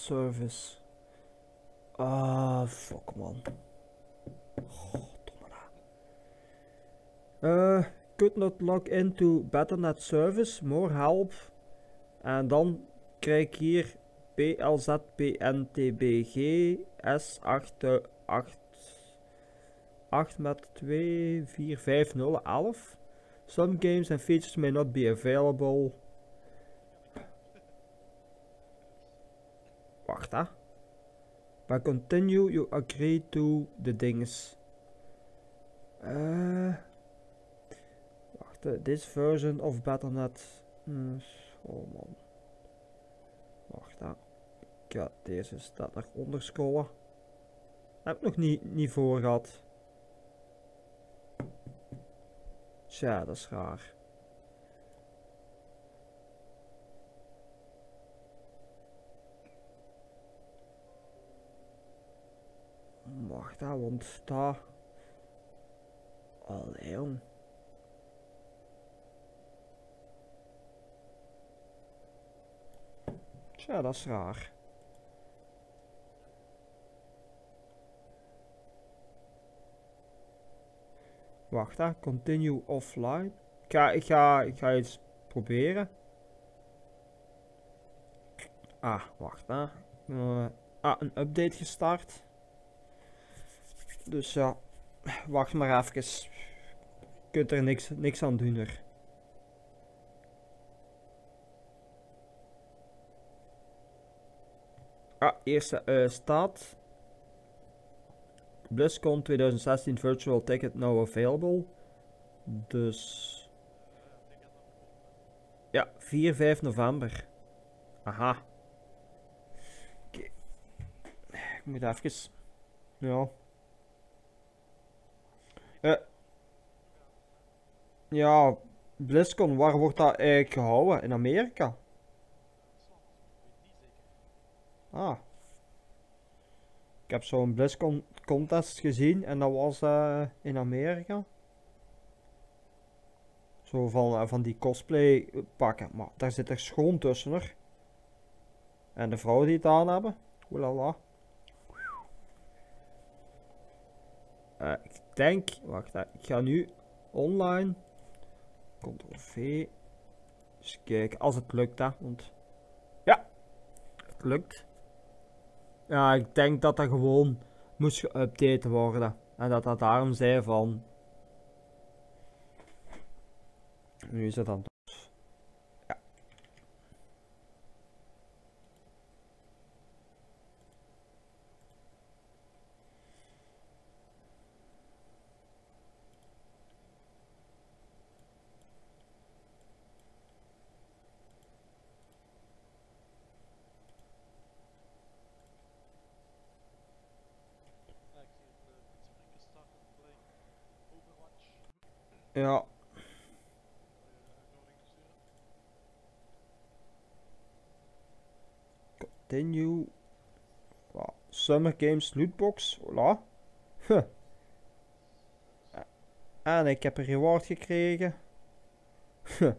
service. Ah, fuck man. Oh, domme could not log into Battle.net service, more help. En dan krijg ik hier PLZPNTBG S8 met 2, 4, 5, 0, 11. Some games and features may not be available. Wacht hè. But continue, you agree to the dinges. Wacht, this version of Battle.net. Oh man. Wacht hè. Ik ga deze staat naar onder scrollen. Heb ik nog niet voor gehad. Tja, dat is raar. Wacht hè, want daar... Allee jong. Tja, dat is raar. Wacht hè, continue offline. Ik ga iets proberen. Ah, wacht hè. Een update gestart. Dus ja, wacht maar even. Je kunt er niks aan doen er. Eerste staat. BlizzCon 2016 virtual ticket now available. Dus... Ja, 4-5 november. Aha. Oké. Ik moet even... Ja. Ja, BlizzCon, waar wordt dat eigenlijk gehouden? In Amerika? Ah. Ik heb zo'n BlizzCon contest gezien en dat was in Amerika. Zo van die cosplay pakken, maar daar zit er schoon tussen er. En de vrouwen die het aan hebben, oelala. Ik denk, wacht, ik ga nu online. Ctrl-V. Eens kijken, als het lukt hè, want... Ja, het lukt. Ja, ik denk dat dat gewoon moest geüpdate worden. En dat dat daarom zei van... Nu is het dan... Ja. Ja. Continue. Wow. Summer Games lootbox. Voilà. Huh. En ik heb een reward gekregen. Huh.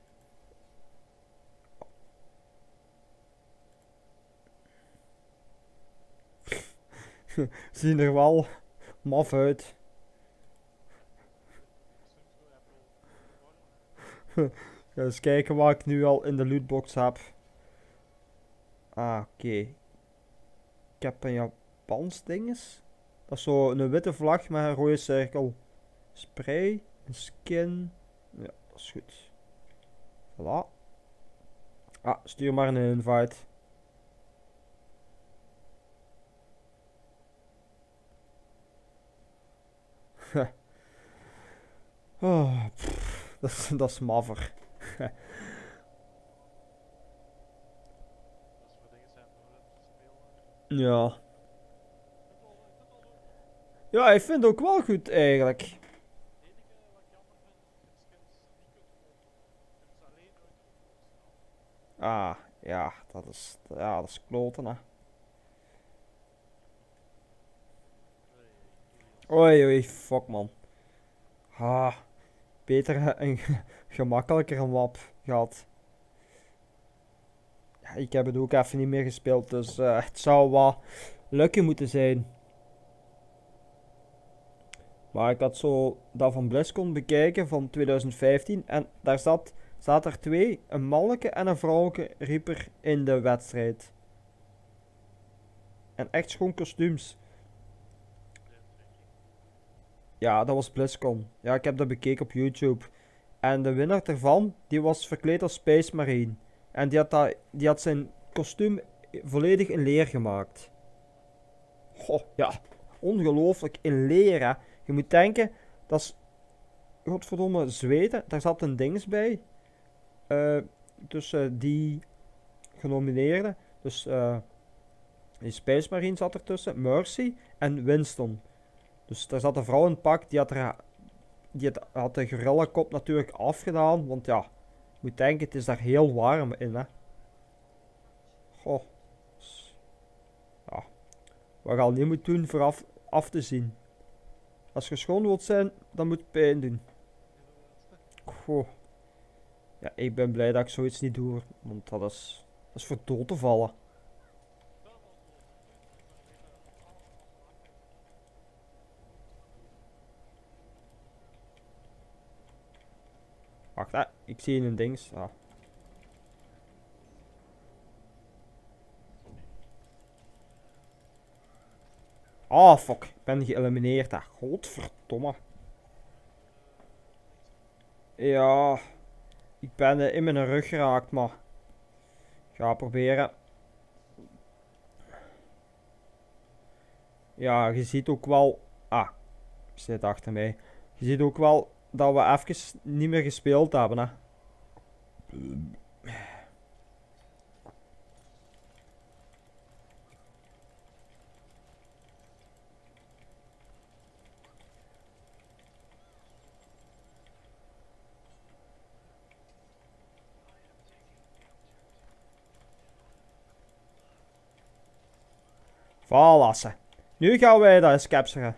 Zien er wel maf uit. Ga eens kijken wat ik nu al in de lootbox heb. Oké. Ik heb een Japans dinges. Dat is zo een witte vlag met een rode cirkel. Spray, een skin. Ja, dat is goed. Voilà. Stuur maar een invite. Oh, dat is maffer. Ja. Ja, ik vind het ook wel goed eigenlijk. Ja, dat is kloten hè. Oei, fuck man. Beter en gemakkelijker een wap gehad. Ja, Ik heb het ook even niet meer gespeeld, dus het zou wat lucky moeten zijn. Maar ik had zo dat van BlizzCon bekeken van 2015 en daar zat er twee, een mannelijke en een vrouwelijke Reaper in de wedstrijd. En echt schoon kostuums. Ja, dat was BlizzCon. Ja, ik heb dat bekeken op YouTube. En de winnaar ervan, die was verkleed als Space Marine. En die had zijn kostuum volledig in leer gemaakt. Goh, ja, ongelooflijk in leer, hè. Je moet denken, dat is, godverdomme, Zweden. Daar zat een dings bij. Tussen die genomineerden. Dus die Space Marine zat ertussen, Mercy en Winston. Dus daar zat een vrouw in het pak, die had de gorilla-kop natuurlijk afgedaan. Want ja, je moet denken, het is daar heel warm in, hè. Goh. Ja. Wat je al niet moet doen voor af te zien. Als je schoon wilt zijn, dan moet het pijn doen. Goh. Ja, ik ben blij dat ik zoiets niet doe. Want dat is voor dood te vallen. Wacht, hè. Ik zie een dings. Ah. Oh, fuck. Ik ben geëlimineerd, hè. Godverdomme. Ja. Ik ben in mijn rug geraakt, maar... Ik ga proberen. Ja, je ziet ook wel... Ah, zit achter mij. Je ziet ook wel dat we even niet meer gespeeld hebben, hè. Valassen. Nu gaan wij dat eens capturen.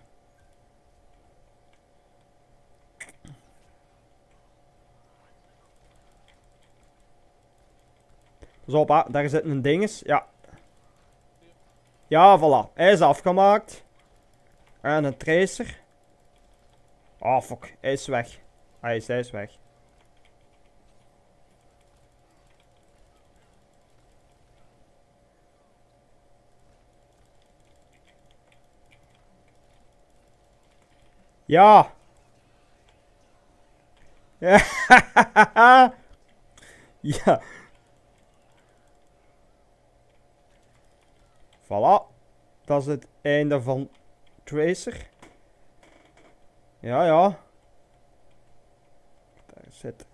Pas op, hè. Daar zit een dinges. Ja. Ja, voilà. Hij is afgemaakt. En een tracer. Oh, fuck. Hij is weg. Hij is weg. Ja. Ja. Voilà. Dat is het einde van Tracer. Ja, ja. Daar zit.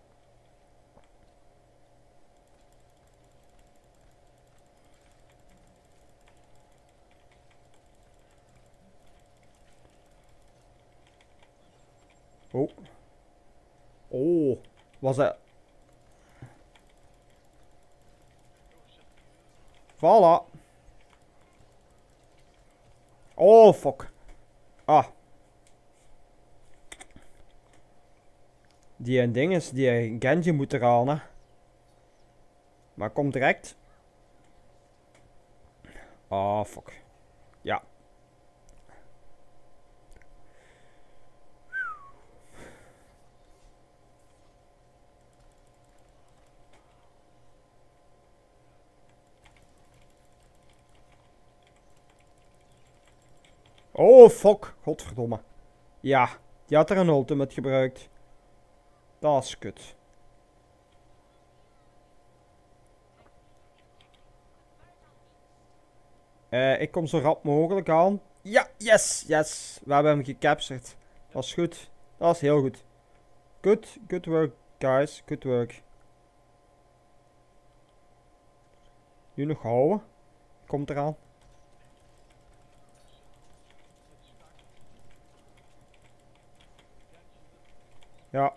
Oh. Oh. Was dat... Voilà. Oh, fuck. Ah. Die een ding is, die Genji moet eraan, hè. Maar kom direct. Ah, fuck. Ja. Oh, fuck. Godverdomme. Ja, die had er een ultimate gebruikt. Dat is kut. Ik kom zo rap mogelijk aan. Ja, yes, yes. We hebben hem gecaptured. Dat is goed. Dat is heel goed. Good work, guys. Good work. Nu nog houden. Komt eraan. Ja.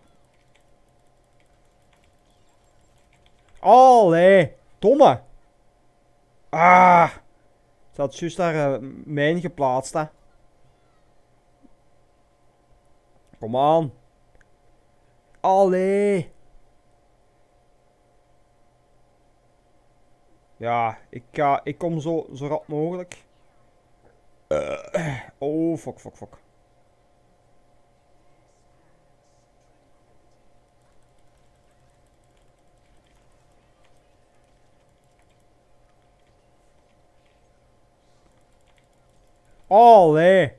Allee. Domme. Ah. Ze had juist daar mijn geplaatst, hè. Kom aan. Allee. Ja, ik kom zo rap mogelijk. Oh, fuck. Allee.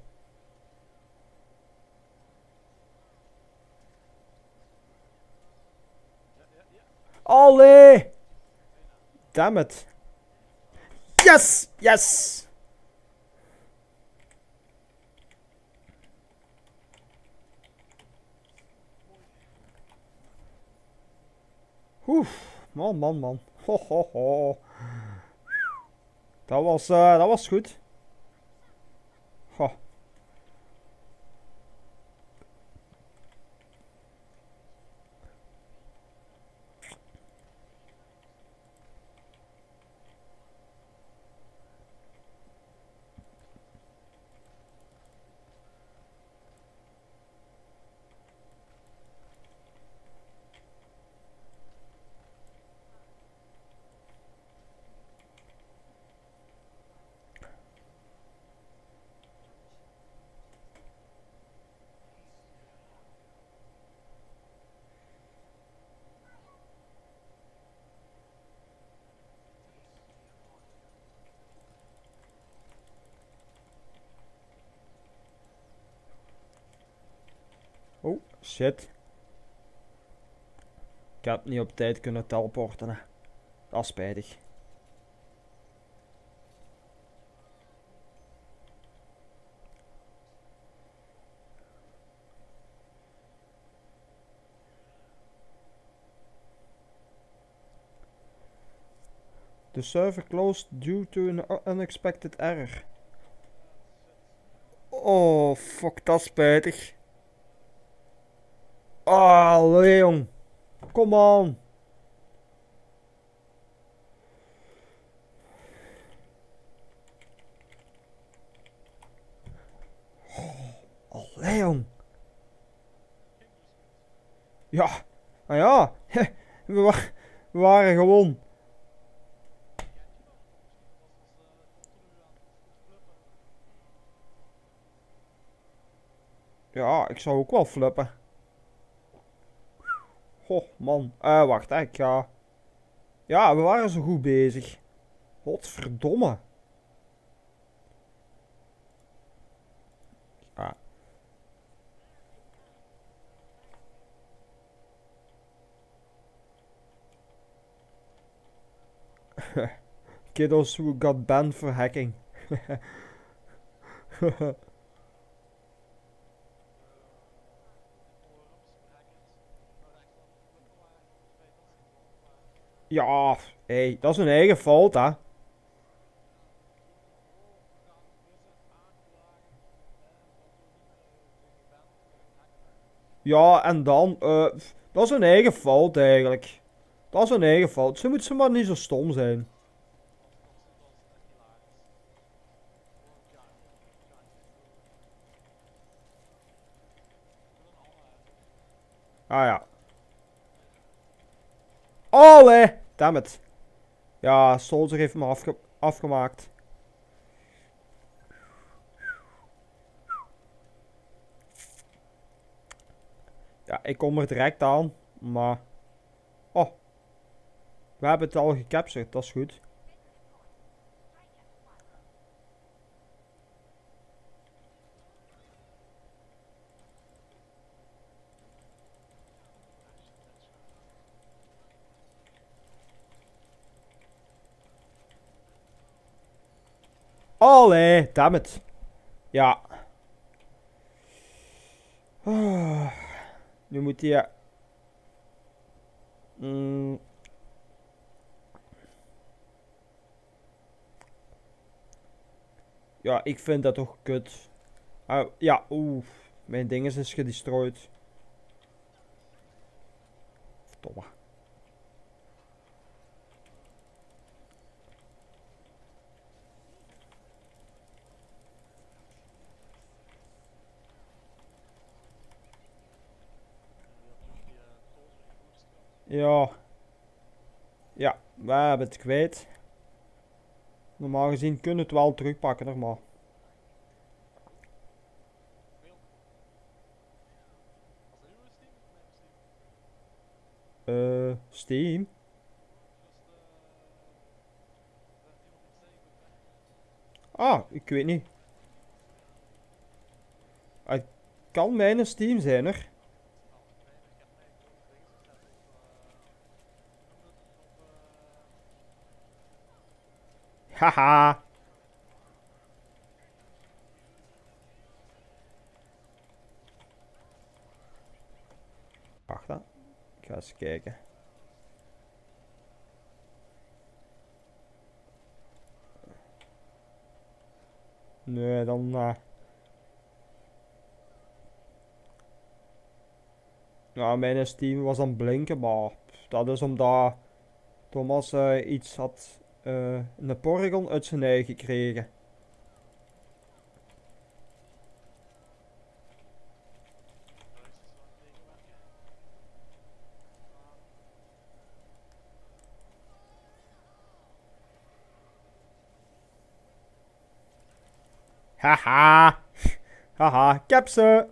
Allee. Damn it. Yes! Yes! Oef, man. Ho, ho, ho. Dat was goed. Ho. Oh, shit. Ik heb niet op tijd kunnen teleporten. Hè. Dat is spijtig. The server closed due to an unexpected error. Oh, fuck, dat is spijtig. Ah, Leon. Kom on. Oh, Leon. Ja. Nou ja. We waren gewoon. Ja, ik zou ook wel flippen. Goh, man. Wacht, hè, ik ga... Ja, we waren zo goed bezig. Godverdomme. Ah. Kiddos who got banned for hacking. Ja, hey, dat is hun eigen fout, hè. Ja, en dan, dat is hun eigen fout eigenlijk. Dat is hun eigen fout. Ze moeten maar niet zo stom zijn. Ah ja. Allee! Dammit. Ja, Soldier heeft me afgemaakt. Ja, ik kom er direct aan. Maar... Oh. We hebben het al gecaptured, dat is goed. Allee, dammit. Ja. Nu moet hij... Ja, ik vind dat toch kut. Ja, oeh. Mijn ding is gedestroyed. Verdomme. Ja. Ja, we hebben het kwijt. Normaal gezien kunnen we het wel terugpakken, maar... Steam? Ah, ik weet niet. Het kan mijn Steam zijn, er. Haha. Wacht dan. Ik ga eens kijken. Nee, dan... Nou, mijn Steam was aan het blinken, maar dat is omdat Thomas iets had, een Porygon uit zijn ei gekregen. Haha. Haha, ik heb ze.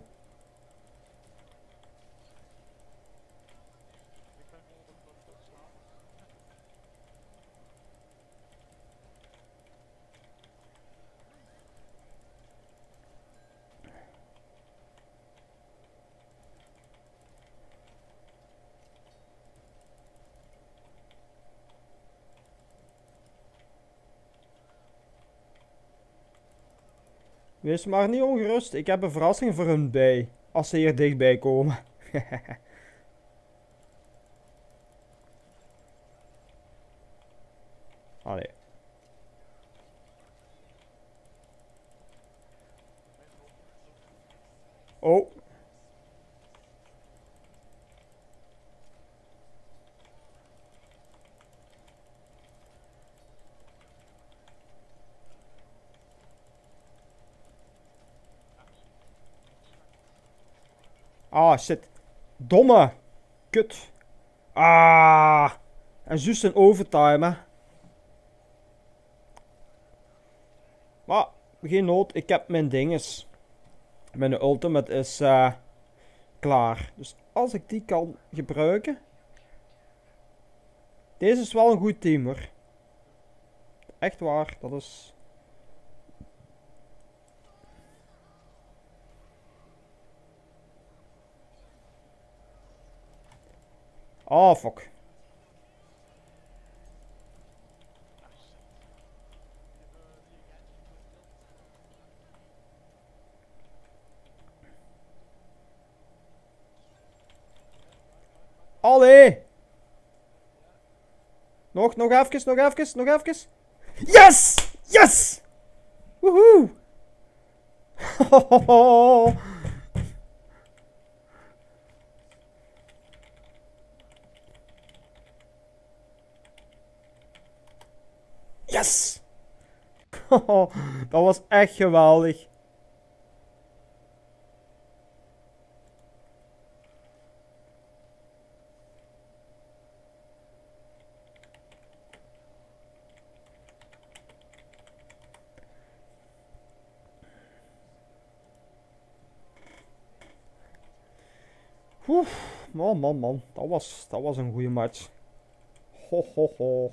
Wees maar niet ongerust, ik heb een verrassing voor hun bij. Als ze hier dichtbij komen. Allee. Oh. Ah, shit. Domme. Kut. Ah. En juist een overtime, hè. Maar, geen nood. Ik heb mijn dinges. Mijn ultimate is klaar. Dus als ik die kan gebruiken. Deze is wel een goed team, hoor. Echt waar. Dat is... Ah, fuck. Allee! Nog even. Yes! Yes! Woehoe! Yes! Dat was echt geweldig. Man. Dat was een goede match. Ho.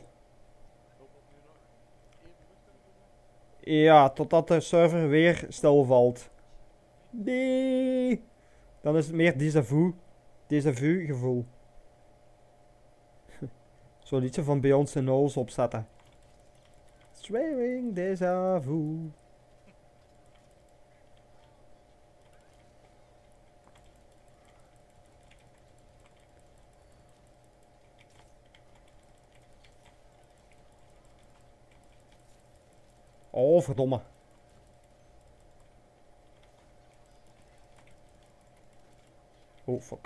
Ja, totdat de server weer stilvalt. Nee. Dan is het meer déjà vu gevoel. Zo liedje van Beyoncé Knowles opzetten. Swearing déjà vu. Oh, verdomme. Oh, fuck.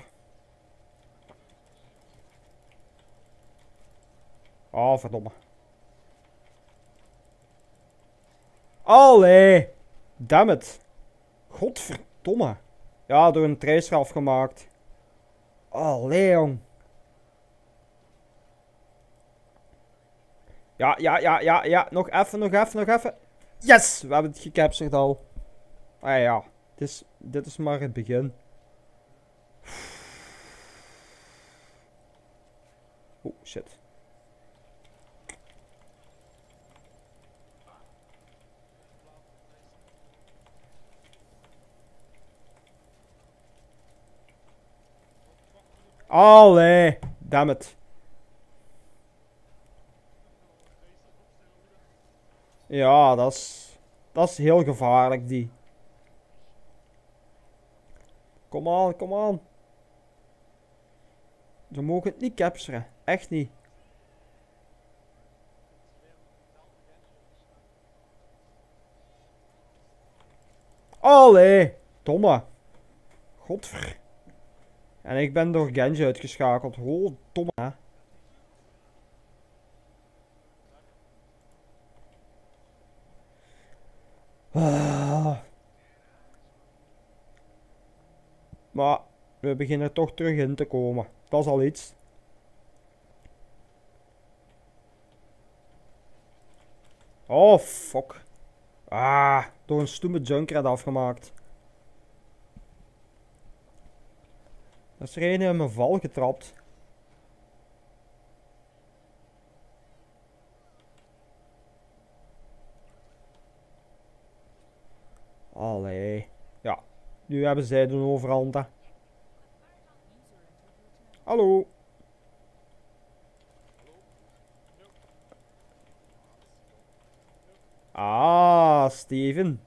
Oh, verdomme. Allee. Damn it. Godverdomme. Ja, door een tracer afgemaakt. Allee, jong. Ja, ja, ja, ja, ja. Nog even, nog even, nog even. Yes! We hebben het gecaptured al. Ah ja, dit is maar het begin. Oh, shit. Allee, damn it. Ja, dat is heel gevaarlijk, die. Kom aan, kom aan. Ze mogen het niet capturen. Echt niet. Allee, domme. Godver. En ik ben door Genji uitgeschakeld. Oh, domme. Hè? Ah. Maar we beginnen toch terug in te komen. Dat is al iets. Oh, fuck. Ah, door een stoeme Junkrat afgemaakt. Dat is er een in mijn val getrapt. Allee. Ja, nu hebben zij de overhand. Hè. Hallo. Ah, Steven.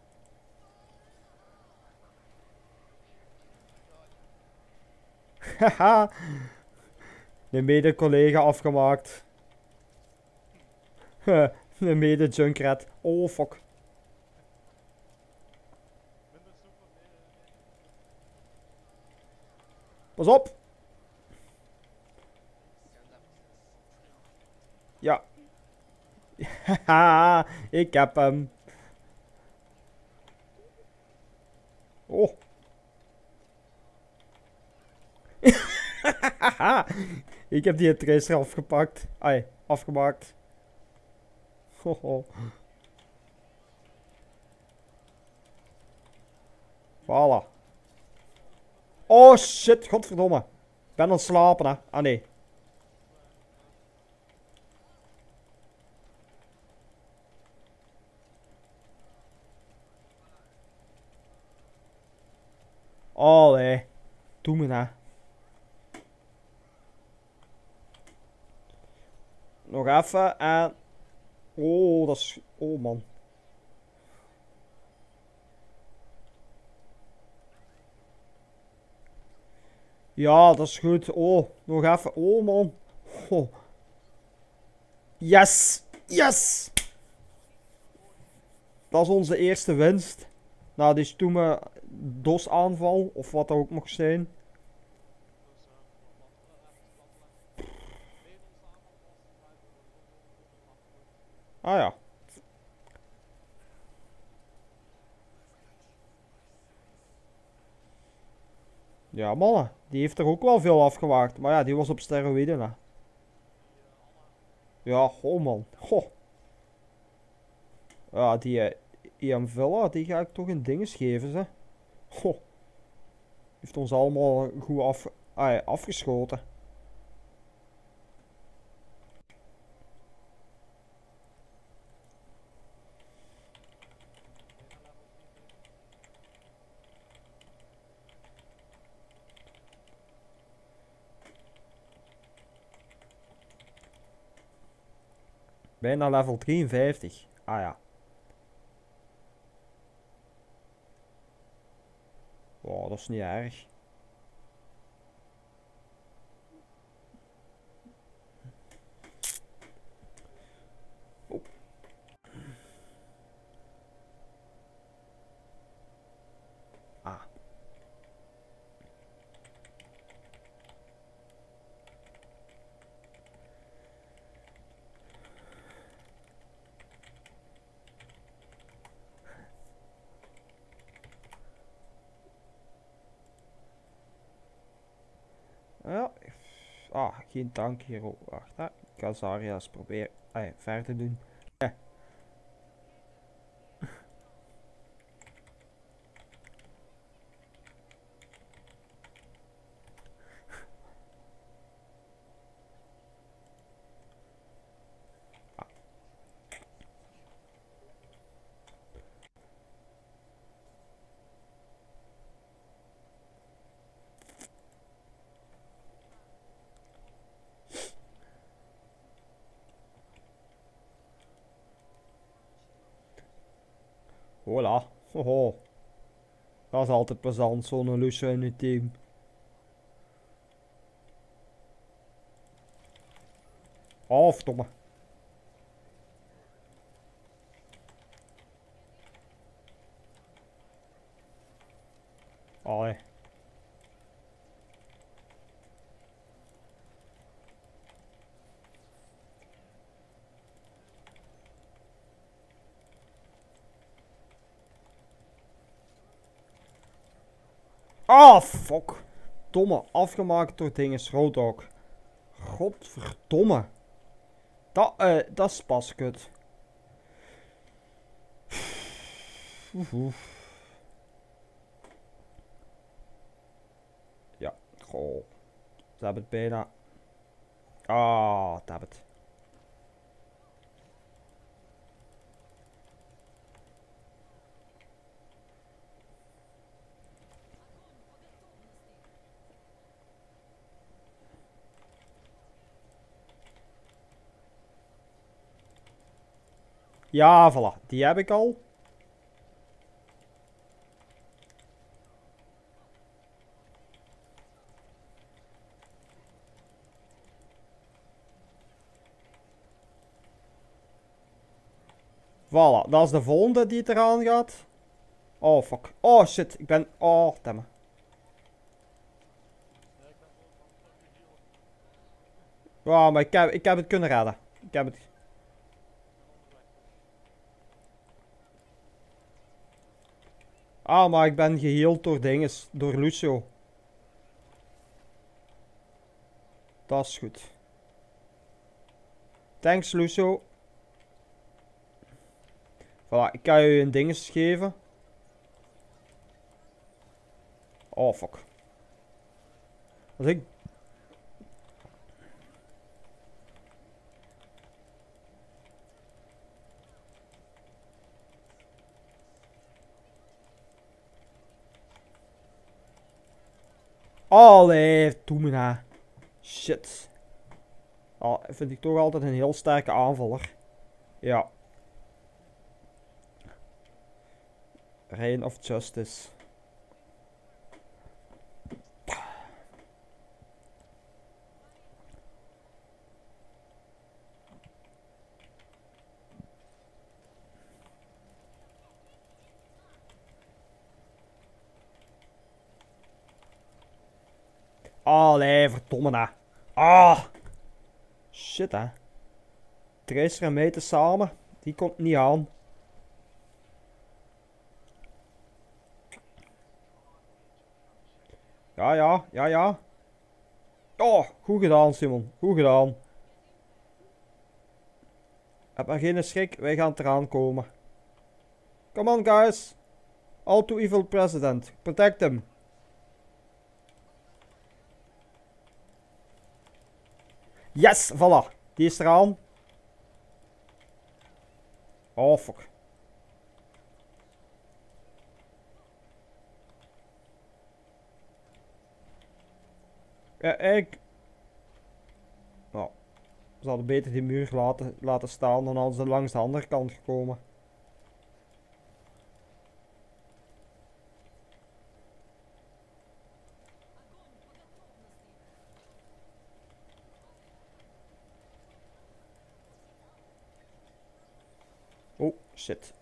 Haha. De mede-collega afgemaakt. De mede-Junkrat. Oh, fuck. Pas op. Ja. Haha, ik heb hem. Oh. Ik heb die tracer afgepakt. Ai, afgemaakt. Hoho. Voilà. Oh shit, godverdomme. Ik ben aan het slapen, hè. Ah nee. Allee. Doe me nou. Nog even en... Oh, dat is... Oh, man. Ja, dat is goed. Oh, nog even. Oh, man. Oh. Yes! Yes! Dat is onze eerste winst. Nou, die stoeme DOS-aanval, of wat dat ook mag zijn. Ah ja. Ja, mannen. Die heeft er ook wel veel afgewaakt. Maar ja, die was op steroïden, hè. Ja, oh man. Goh. Ja, die Ian Villa, die ga ik toch in dinges geven, ze. Goh. Heeft ons allemaal goed afgeschoten. Bijna level 53. Ah ja. Wow, dat is niet erg. Oh. Ah. Ja. Ah, geen tank hier. Wacht, hè. ga Zarya eens proberen verder te doen. Voilà. Hoho. Dat is altijd plezant, zo'n Lucio in het team. Oh, verdomme. Allee. Ah, fuck. Domme, afgemaakt door dinges, Roadhog. Godverdomme. Dat is pas kut. Ja, goh. Ze hebben het bijna. Ah, dat hebben het. Ja, voilà. Die heb ik al. Voilà, dat is de volgende die het eraan gaat. Oh, fuck. Oh, shit. Ik ben... Oh, damn. Ja, maar ik heb het kunnen redden. Ik heb het... Ah, maar ik ben geheeld door dinges. Door Lucio. Dat is goed. Thanks, Lucio. Voilà, ik kan je een dinges geven. Oh, fuck. Als ik... Allee, doe me nou. Shit. Oh, vind ik toch altijd een heel sterke aanvaller. Ja. Reign of Justice. Allee, verdomme nou. Ah! Shit, hè. Tracer en Meten samen. Die komt niet aan. Ja, ja, ja, ja. Oh, goed gedaan, Simon. Goed gedaan. Heb maar geen schrik, wij gaan eraan komen. Come on, guys. All too evil president. Protect him. Yes, voilà. Die is eraan. Oh, fuck. Ja, ik... Nou, ze hadden beter die muur laten staan, dan hadden ze langs de andere kant gekomen. Oh, shit.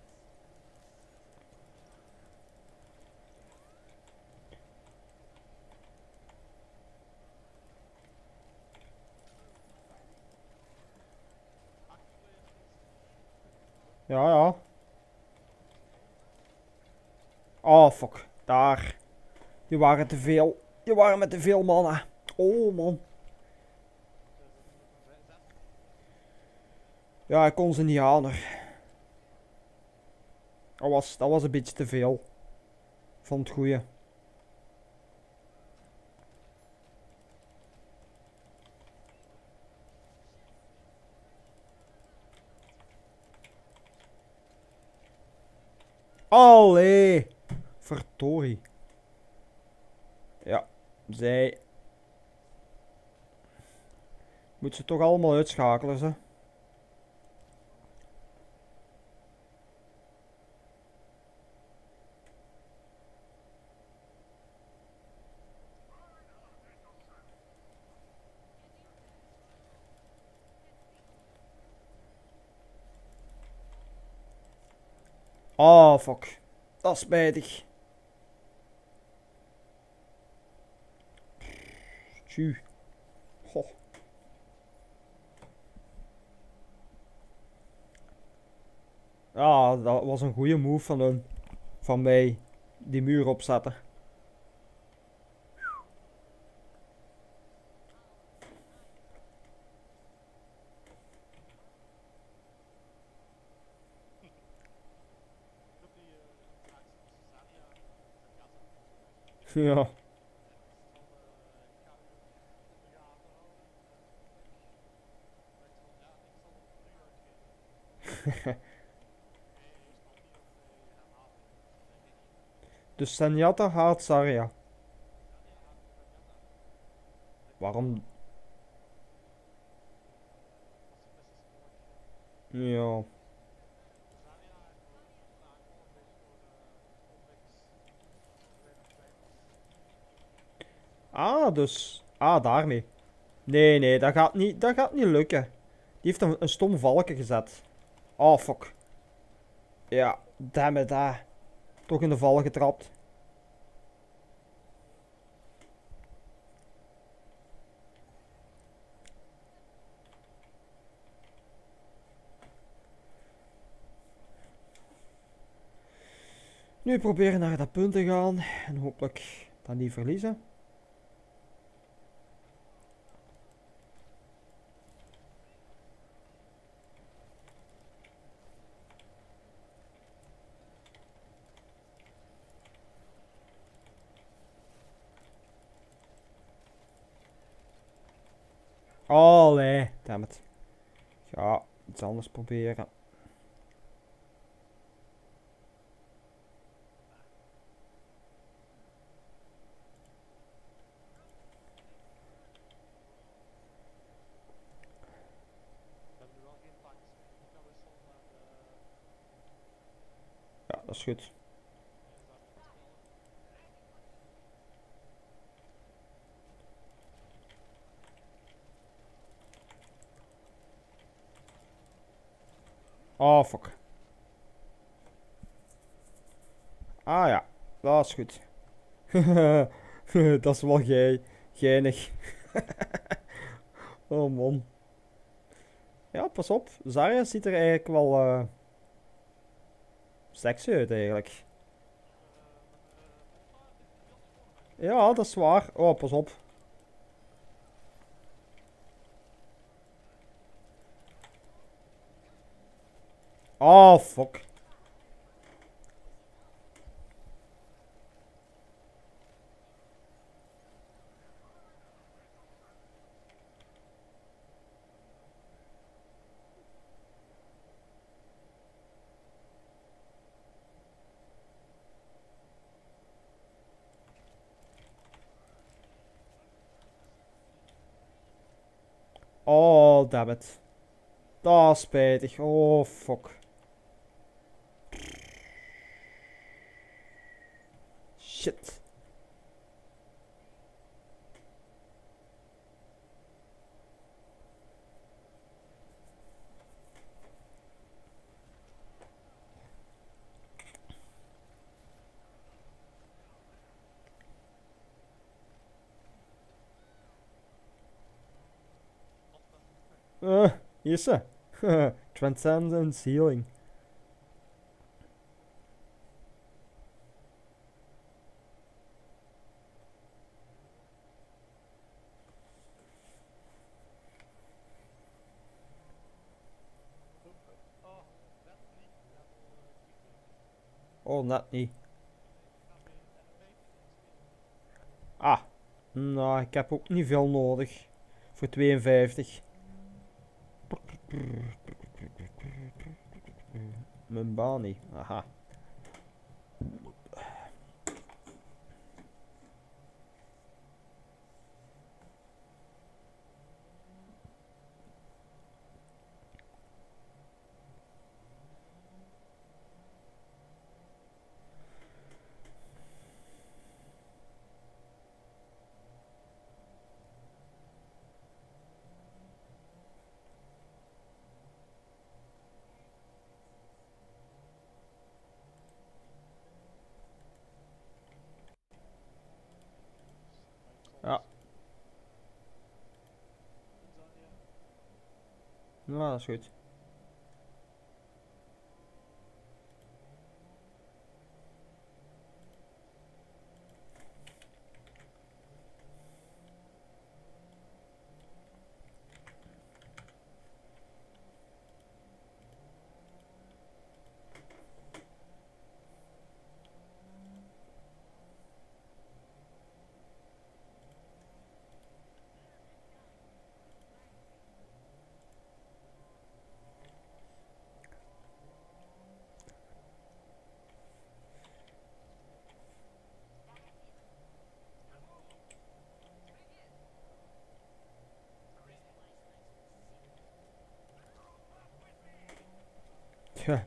Ja, ja. Oh, fuck. Daar. Die waren te veel. Die waren met te veel mannen. Oh, man. Ja, ik kon ze niet aan er. Dat was een beetje te veel. Van het goeie. Allee. Verdorie. Ja, zij. Moet ze toch allemaal uitschakelen, ze. Oh, fuck. Dat is spijtig. Tju. Goh. Ja, dat was een goede move van hun. Van mij. Die muur opzetten. Ja. Dus Senjata haat Zarya. Waarom? Ja. Ah, dus. Ah, daarmee. Nee, nee, dat gaat niet lukken. Die heeft een stom valken gezet. Oh, fuck. Ja, damn it, daar. Toch in de val getrapt. Nu proberen naar dat punt te gaan. En hopelijk dan niet verliezen. Allee, dammit. Ja, iets anders proberen. Ja, dat is goed. Oh, fuck. Ah ja, dat is goed. Dat is wel geinig. Oh man. Ja, pas op. Zarya ziet er eigenlijk wel sexy uit eigenlijk. Ja, dat is waar. Oh, pas op. Oh, fuck. Oh, damn it. Dat is spijtig. Oh, fuck. Shit. Hier is ze. Transcendence Healing. Oh, net niet. Ah. Nou, ik heb ook niet veel nodig. Voor 52. Mijn baan niet. Aha. Ja. Nou, dat is goed. Ja.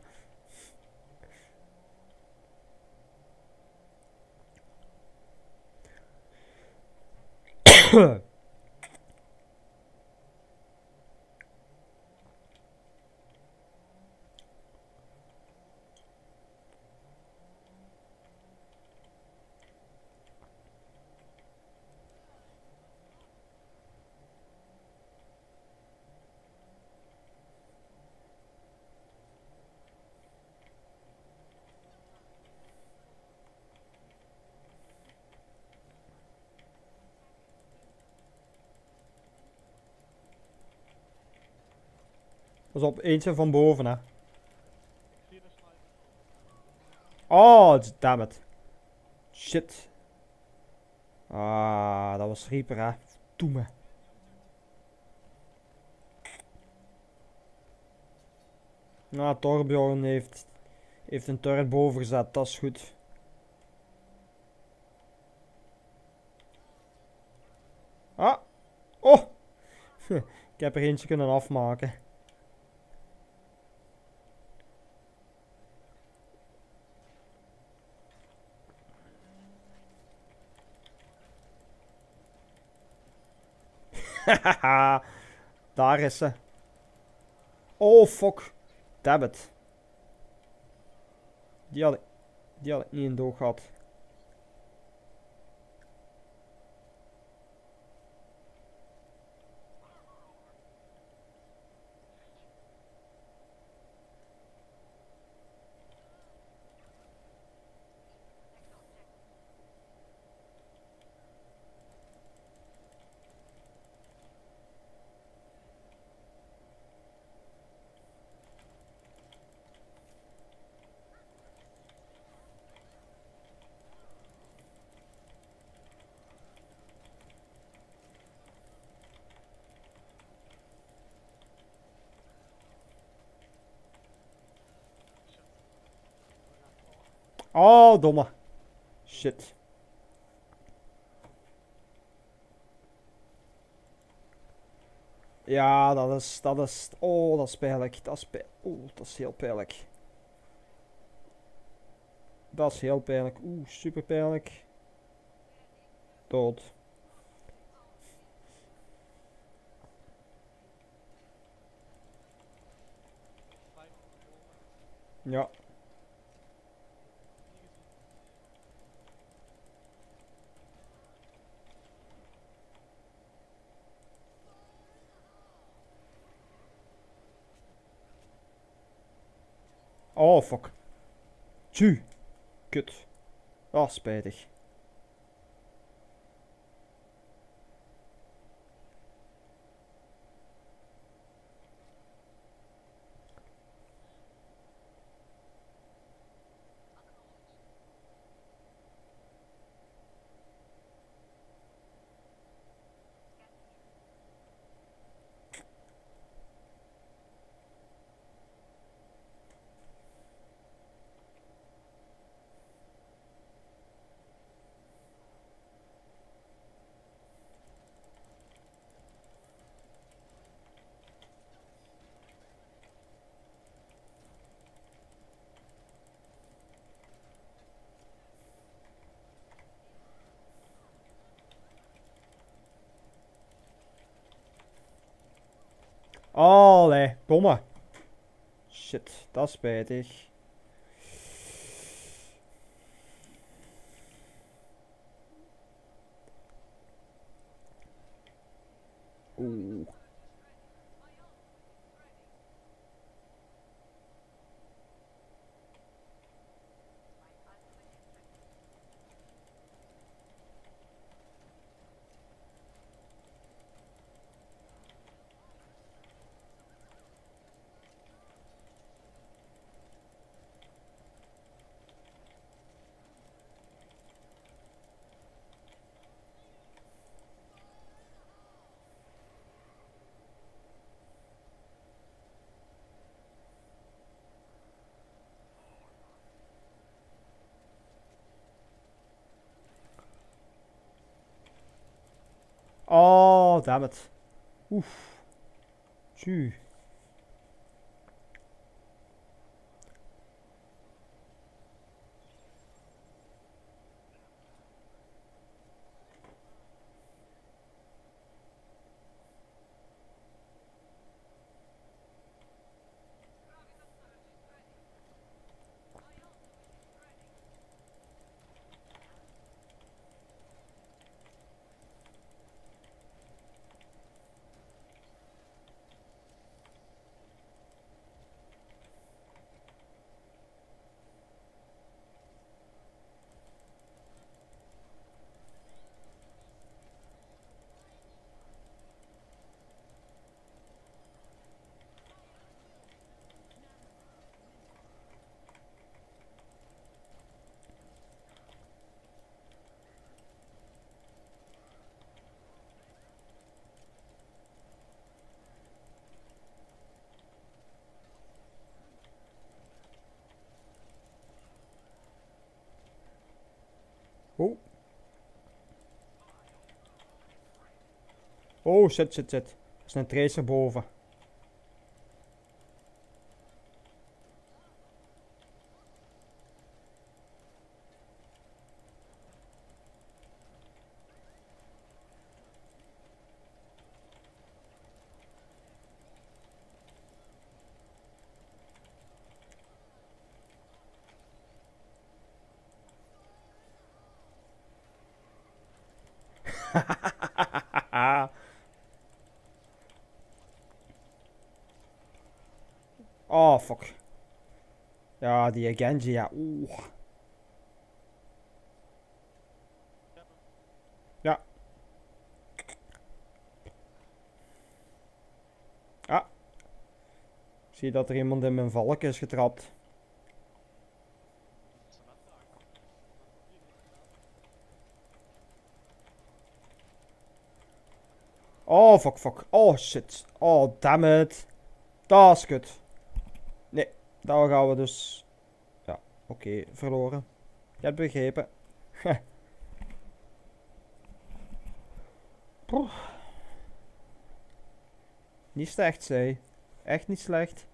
Pas op, eentje van boven, hè. Oh, damn it. Shit. Ah, dat was Reaper, hè. Doe me. Nou, Torbjorn heeft een turret boven gezet, dat is goed. Ah. Oh. Ik heb er eentje kunnen afmaken. Hahaha. Daar is ze. Oh, fuck. Damn it. Die had ik niet in doog gehad. Oh, domme. Shit. Ja, oh, dat is pijnlijk. Oeh, dat is heel pijnlijk. Dat is heel pijnlijk. Oeh, super pijnlijk. Dood. Ja. Oh, fuck. Tju. Kut. Oh, spijtig. Oh, nee, domme. Shit, dat is spijtig. Oeh. Oh, damn it. Oef. Tju. Oh. Oh, shit. Er is een tracer boven. Oh, fuck. Ja, die Genji, ja. Oeh. Ja. Ah. Zie dat er iemand in mijn valk is getrapt. Oh, fuck. Oh, shit. Oh, damn it. Dat is kut. Nee, daar gaan we dus... Ja, oké, verloren. Je hebt begrepen. Poeh. Niet slecht, zei. Echt niet slecht.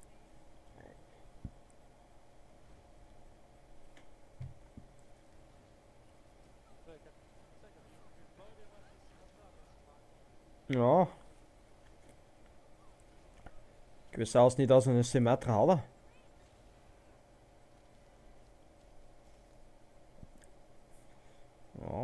Ja. Ik wist zelfs niet dat ze een Symmetra hadden. Ja.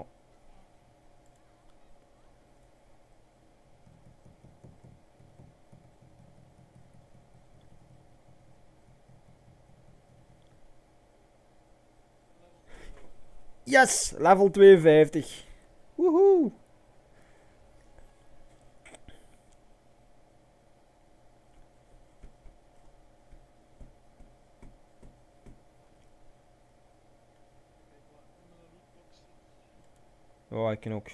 Yes! Level 52. Woehoe! Oh, ik kan ook.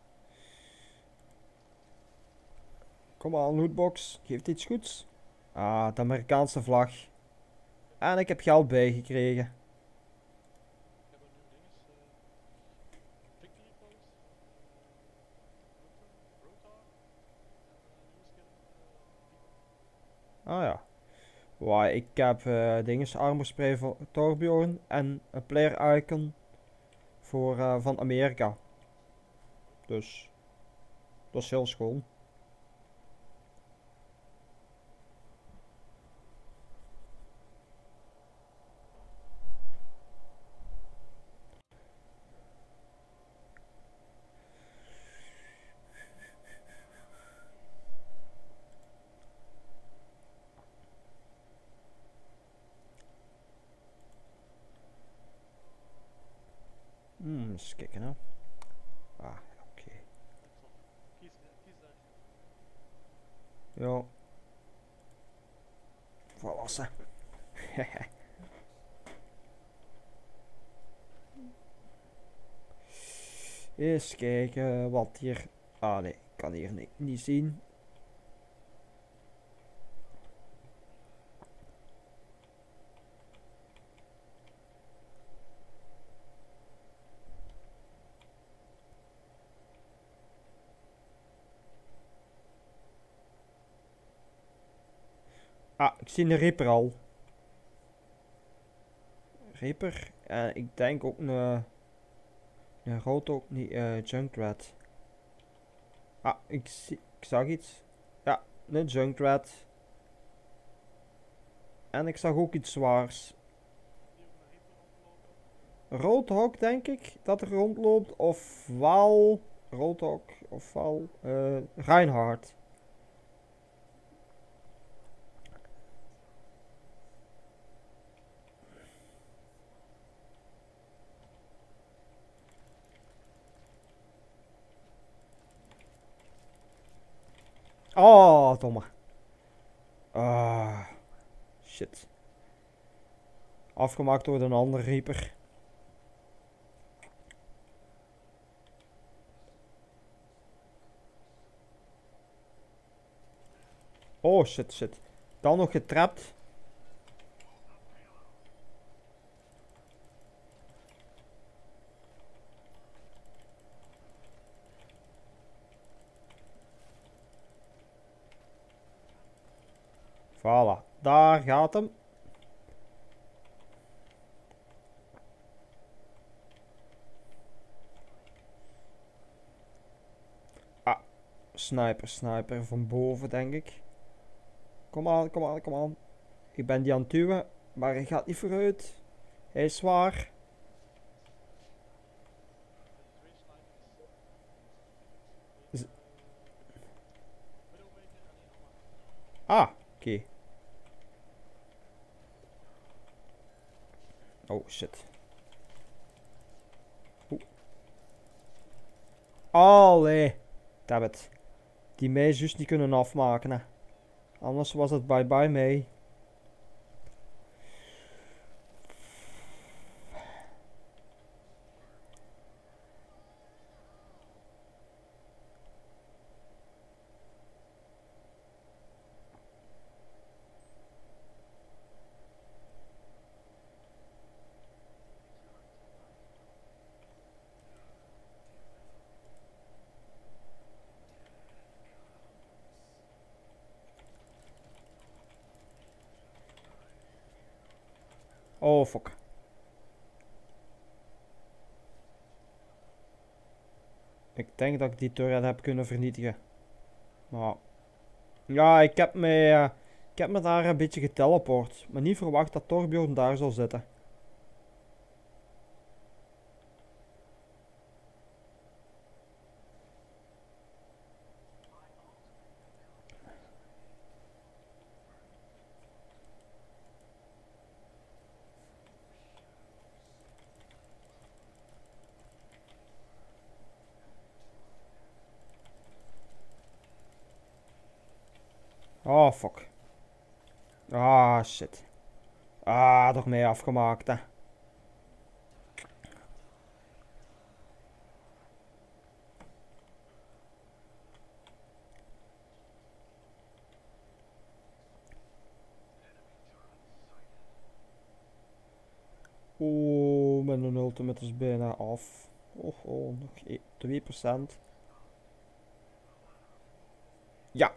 Kom aan, lootbox. Geeft iets goeds. Ah, de Amerikaanse vlag. En ik heb geld bijgekregen. Ah ja. Wow, ik heb dinges armorspray voor Torbjorn en een player icon voor, van Amerika. Dus dat is heel schoon. Eens kijken hè. Ah, oké. Ja. Volwassen. Eens kijken wat hier... Ah nee, ik kan hier niet zien. Ah, ik zie een Reaper al. Reaper. En ik denk ook een rood ook niet. Junkrat. Ah, ik zag iets. Ja, een Junkrat. En ik zag ook iets zwaars. Roodhok denk ik dat er rondloopt. Ofwel Roodhok. Ofwel Reinhardt. Oh, domme. Ah, shit. Afgemaakt door een andere Reaper. Oh, shit. Dan nog getrapt. Voilà, daar gaat hem. Ah, sniper van boven, denk ik. Kom aan. Ik ben die aan het duwen, maar hij gaat niet vooruit. Hij is zwaar. Ah, oké. Oh, shit. Allee. Damn it. Die mij juist niet kunnen afmaken, hè. Anders was het bye bye mee. Oh, fuck. Ik denk dat ik die turret heb kunnen vernietigen. Maar... Ja, ik heb me daar een beetje geteleport. Maar niet verwacht dat Torbjorn daar zou zitten. Oh, fuck. Ah, shit. Ah, toch mee afgemaakt, hè. Oh, mijn ultimate is bijna af. Oh, nog 2%. Ja.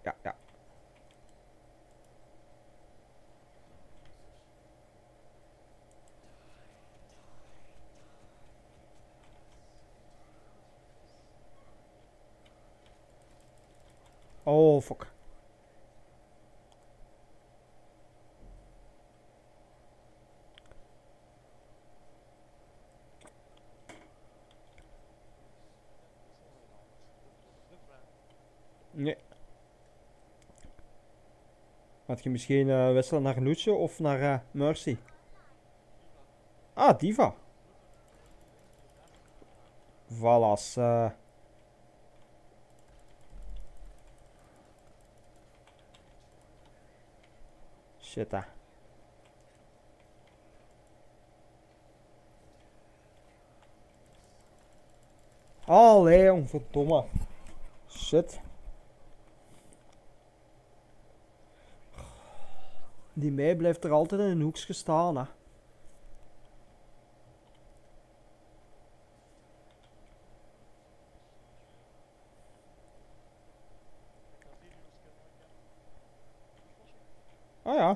Oh, fuck. Nee. Had je misschien wisselen naar Lucio of naar Mercy? Ah, Diva. Voilà. Shit, hè. Allee, jong, verdomme. Shit. Die mei blijft er altijd in een hoekje staan, hè. Ah ja.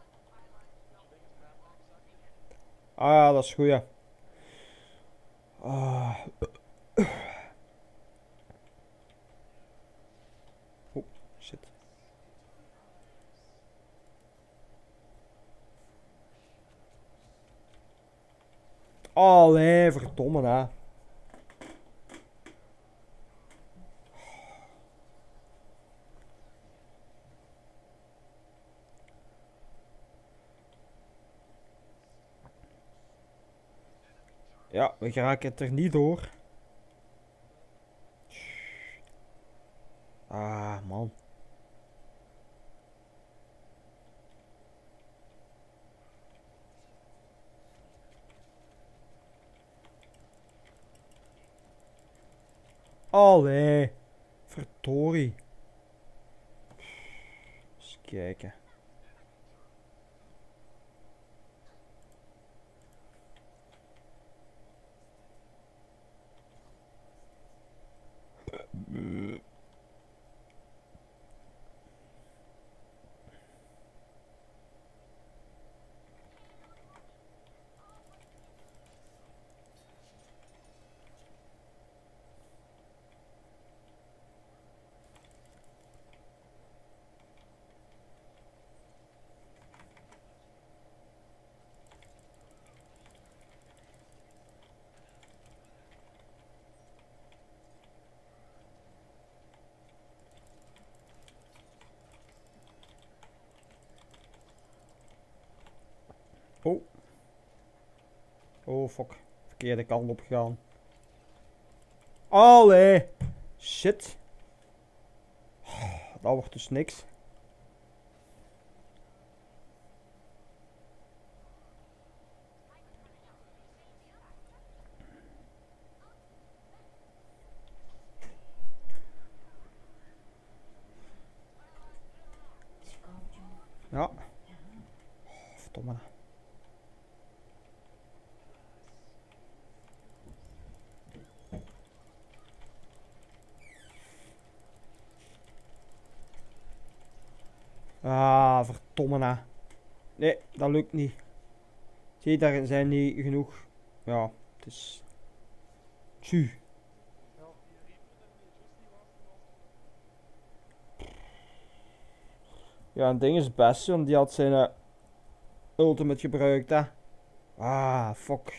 Ah ja, dat is goed, ja. Ah. Oh, shit. Allee, verdomme, hè. Ja, we geraken het er niet door. Ah, man. Allee. Verdorie. Eens kijken. Oh. Oh, fuck. Verkeerde kant op gegaan. Allee. Shit. Dat wordt dus niks. Ja. Oh, verdomme. Ah, verdomme, hè. Nee, dat lukt niet. Zie je, daar zijn niet genoeg. Ja, het is... Tju. Ja, een ding is het beste, want die had zijn ultimate gebruikt, hè. Ah, fuck.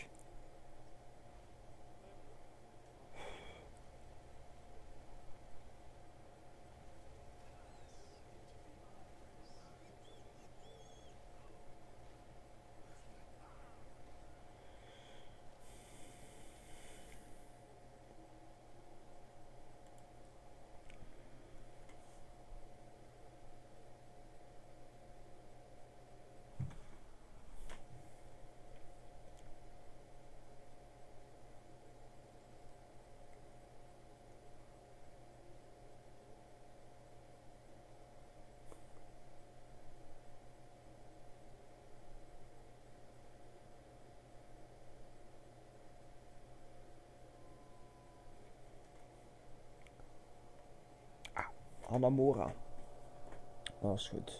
Hanamura. Dat is goed.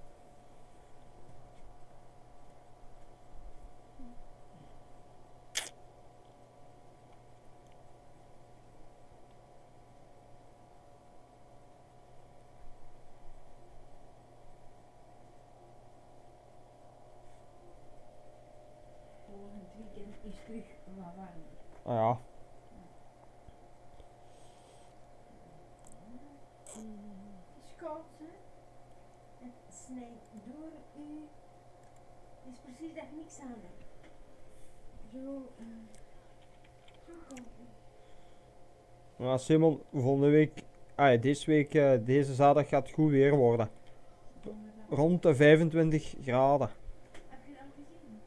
Volgend weekend is terug wat warmer. Ah ja. Het is koud, hè? Het snijdt door u. Het is precies dat je niks aan hebt. Zo, zo koud. Nou, Simon, volgende week, deze week, deze zaterdag gaat het goed weer worden. Donderdag. Rond de 25 graden. Heb je dat gezien?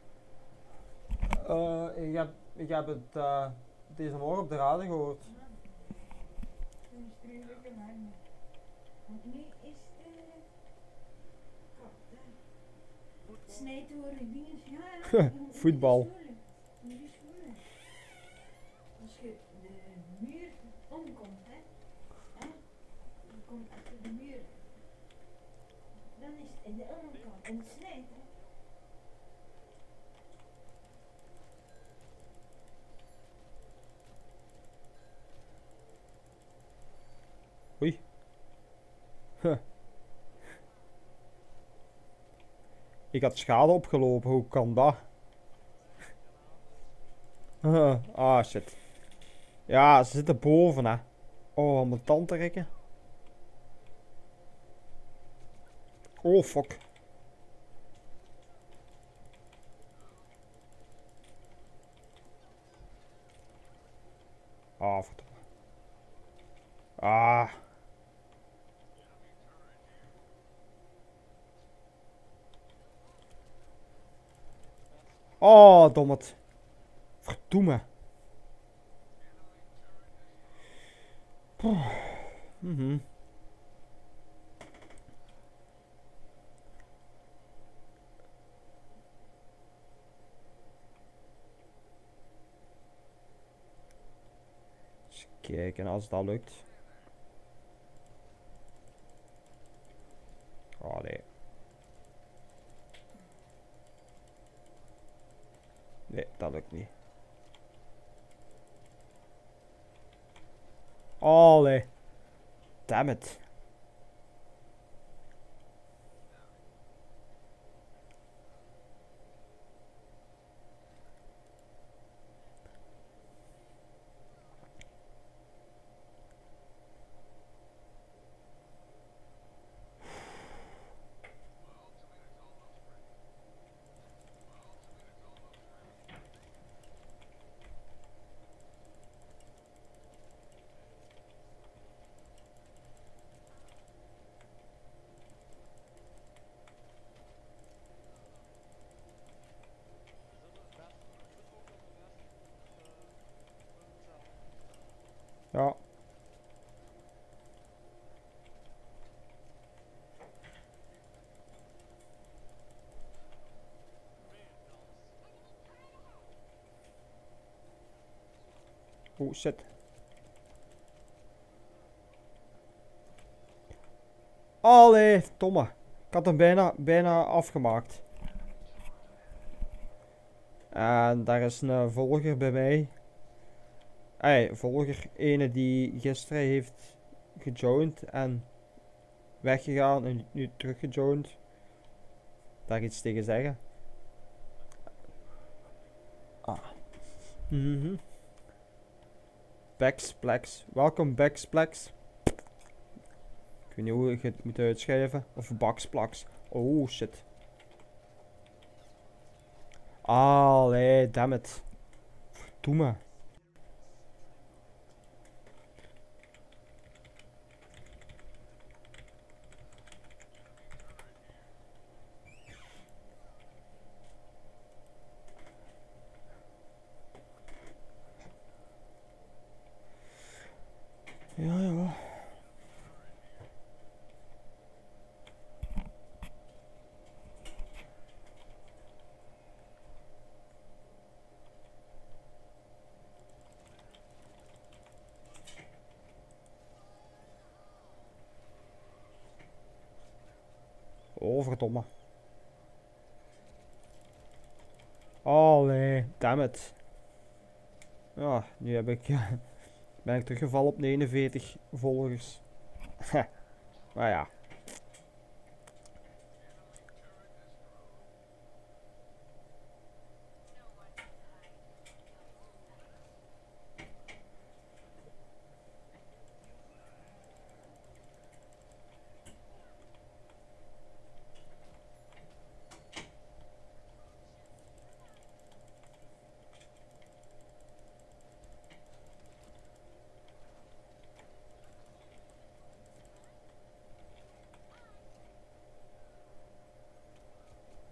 Ik heb het deze morgen op de radio gehoord. Ja. Dat is gruwelijke warme. Want nu is het koud, hè. Het snijdt door de dingen. Ja, Voetbal. Moet je schoenen. Als je de muur omkomt, hè. Je komt achter de muur. Dan is het in de andere kant. En het snijdt, hè. Ik had schade opgelopen, hoe kan dat? Shit. Ja, ze zitten boven, hè. Oh, mijn tand te rekken. Oh, fuck. Verdomme. Oh, dommet. Verdomme. Mhm. Eens kijken als dat lukt. Oh nee. Nee, dat lukt niet. Allee. Damn it. Ja. Oh shit. Allee, domme. Ik had hem bijna afgemaakt. En daar is een volger bij mij. Volger. Ene die gisteren heeft gejoind en weggegaan en nu teruggejoind. Daar iets tegen zeggen. Backsplex. Welkom Backsplex. Ik weet niet hoe ik het moet uitschrijven. Of Backsplax. Oh shit. Allee, dammit. Doe me. Ja. Oh, verdomme. Allee, dammit. Ja, nu ben ik teruggevallen op 49 volgers. Maar ja.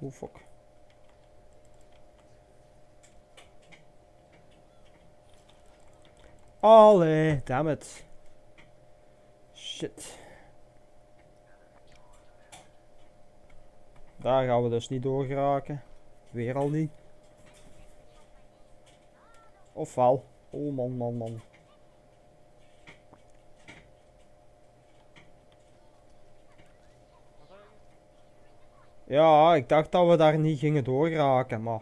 hoe fuck. Allee, damn it. Shit. Daar gaan we dus niet door geraken. Weer al niet. Of wel. Oh man, man, man. Ja, ik dacht dat we daar niet gingen doorgeraken, maar...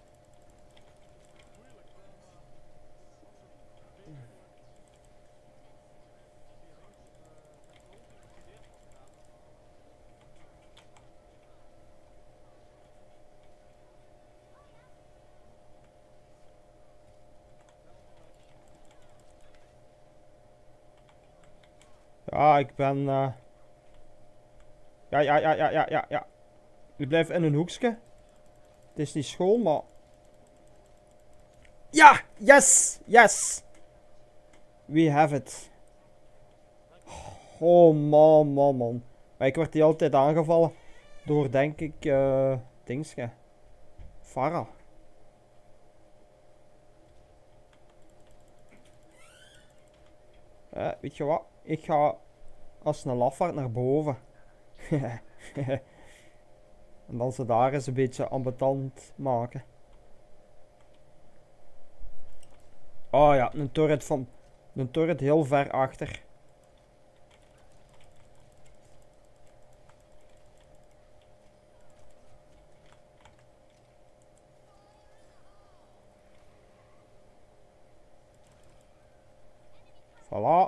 Ja, ik ben... Ja. Ik blijf in een hoekje. Het is niet schoon, maar... Ja! Yes! Yes! We have it. Oh man, man, man. Maar ik word die altijd aangevallen door, denk ik, dingske. Farah. Weet je wat? Ik ga als een lafaard naar boven. En dan ze daar eens een beetje ambetant maken. Oh ja, een turret heel ver achter. Voilà.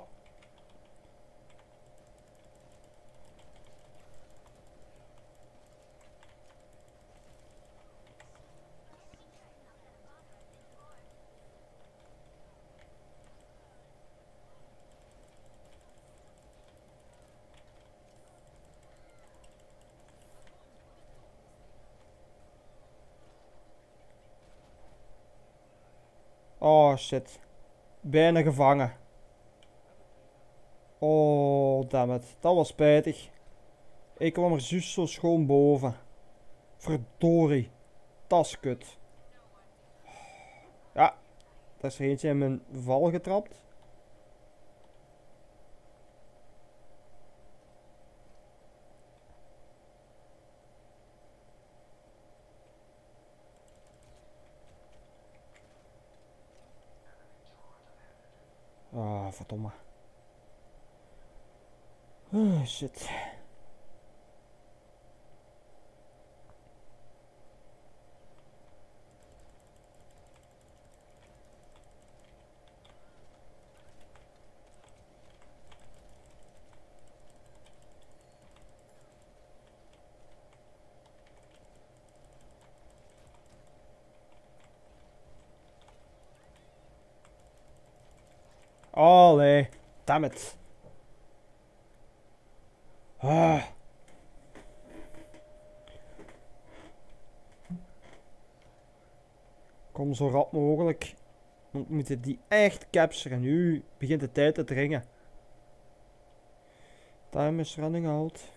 Oh shit. Bijna gevangen. Oh, dammit. Dat was spijtig. Ik kwam er juist zo schoon boven. Verdorie. Dat is kut. Ja. Daar is er eentje in mijn val getrapt. Ah, verdomme. Oh, shit. Allee. Damn it. Ah. Kom zo rap mogelijk. Want we moeten die echt capturen. Nu begint de tijd te dringen. Time is running out.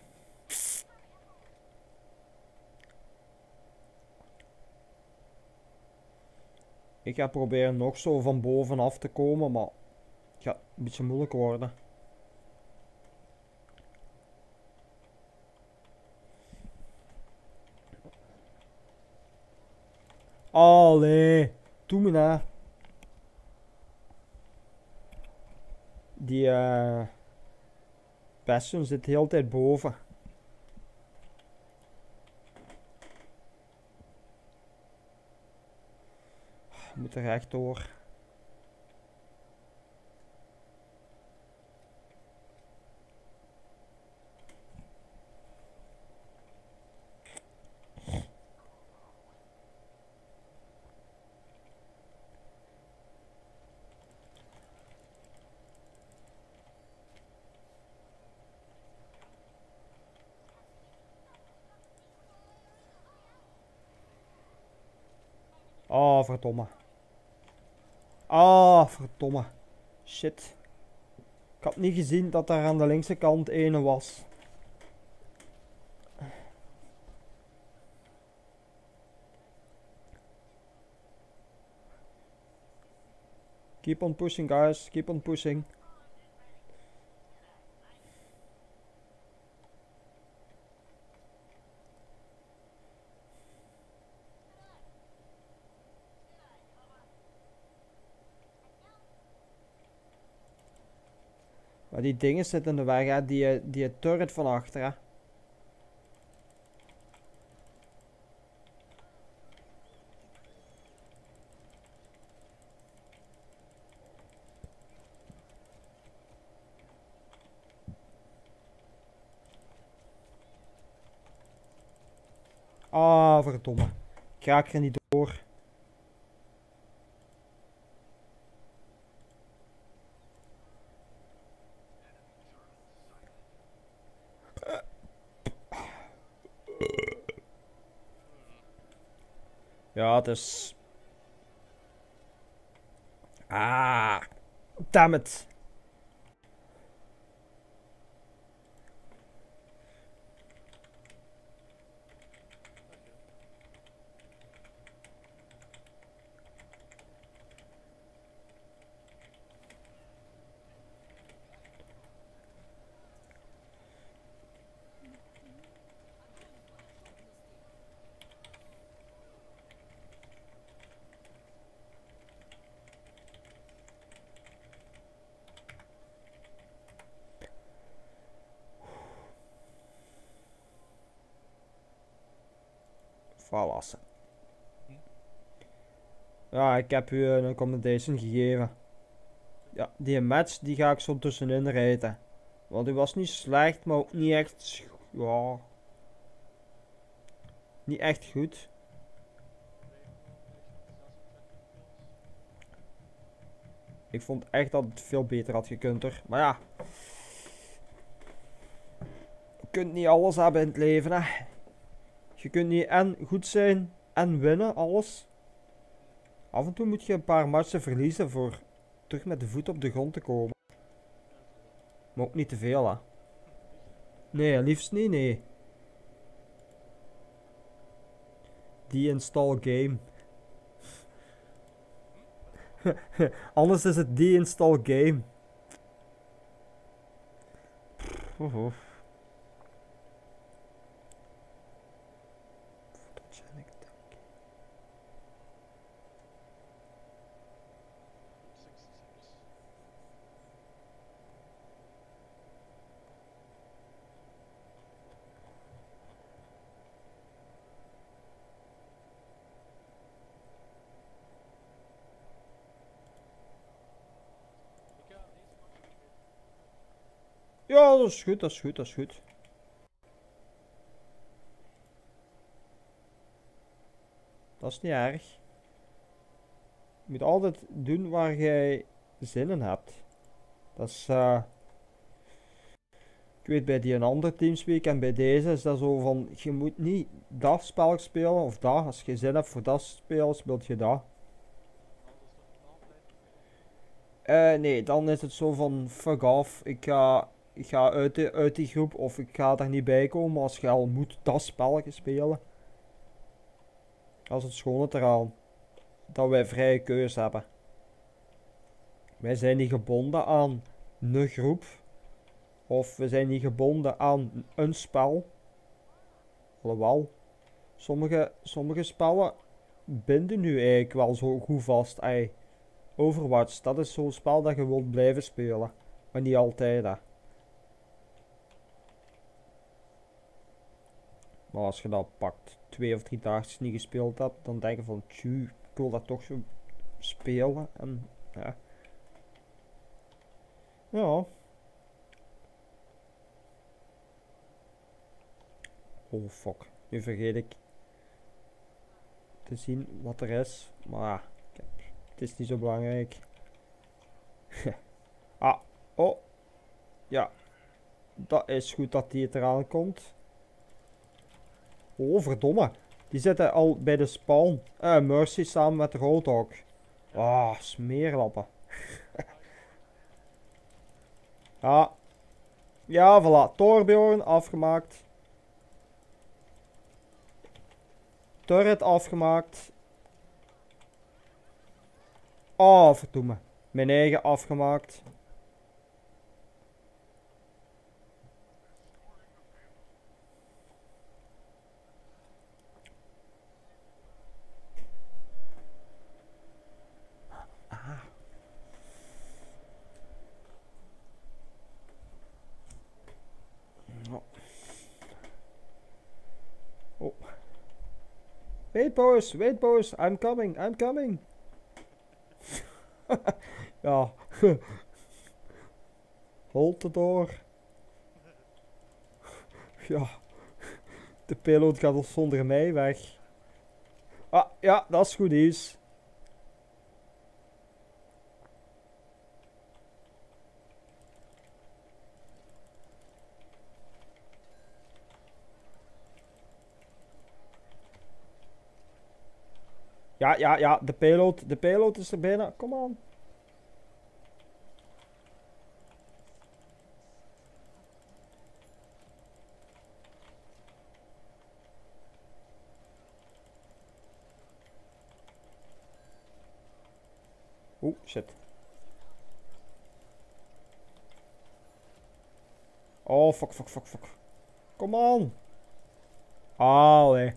Ik ga proberen nog zo van bovenaf te komen, maar het gaat een beetje moeilijk worden. Allee, doe me na. Die Bastion zit de hele tijd boven. We moeten er echt door. Oh, verdomme. Ah, verdomme. Shit. Ik had niet gezien dat daar aan de linkse kant ene was. Keep on pushing, guys. Keep on pushing. Maar die dingen zitten in de weg, hè. Die turret van achter, hè. Ah, verdomme. Ik raak er niet door. Ja, het is... Ah, damn it. Valassen. Ja, ik heb u een accommodation gegeven. Ja, die match die ga ik zo tussenin rijden. Want die was niet slecht, maar ook niet echt... Ja... Niet echt goed. Ik vond echt dat het veel beter had gekund hoor. Maar ja. Je kunt niet alles hebben in het leven hè. Je kunt niet en goed zijn en winnen, alles. Af en toe moet je een paar matchen verliezen voor terug met de voet op de grond te komen. Maar ook niet te veel hè. Nee, liefst niet, nee. Die install game. Anders is het die install game. Ja, dat is goed, dat is goed, dat is goed. Dat is niet erg. Je moet altijd doen waar jij zin in hebt. Dat is... Ik weet bij die een ander Teamspeak en bij deze is dat zo van... Je moet niet dat spel spelen of dat. Als je zin hebt voor dat spelen, speelt je dat. Nee, dan is het zo van... Fuck off. Ik ga uit die groep of ik ga daar niet bij komen als je al moet dat spelletje spelen. Dat is het schone eraan. Dat wij vrije keuze hebben. Wij zijn niet gebonden aan een groep. Of we zijn niet gebonden aan een spel. Alhoewel, sommige spellen binden nu eigenlijk wel zo goed vast. Ey, Overwatch, dat is zo'n spel dat je wilt blijven spelen. Maar niet altijd, hè. Maar als je dat pakt 2 of 3 dagen niet gespeeld hebt, dan denk je van, tju, ik wil dat toch zo spelen. En ja. Ja. Oh fuck, nu vergeet ik te zien wat er is. Maar ja, het is niet zo belangrijk. Ah, oh. Ja. Dat is goed dat die het eraan komt. Oh, verdomme. Die zitten al bij de spawn. Mercy samen met de Roadhog. Ah, smeerlappen. Ja. Ja, voilà. Torbjorn afgemaakt. Turret afgemaakt. Oh, verdomme. Mijn eigen afgemaakt. Ah. Oh. Wait boys, I'm coming. Ja. Hold the door. Ja. De payload gaat zonder mij weg. Ah, ja, dat is goed is. Ja, de payload is er bijna. Kom aan. Oeh, shit. Oh, fuck. Kom aan. Allee.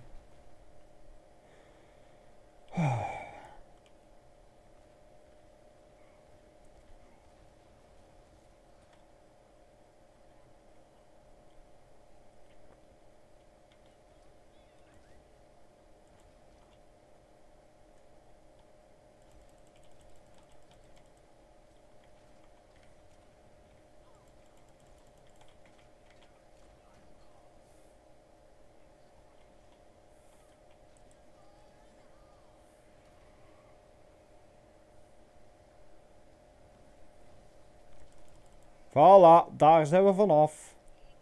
Voilà, daar zijn we vanaf.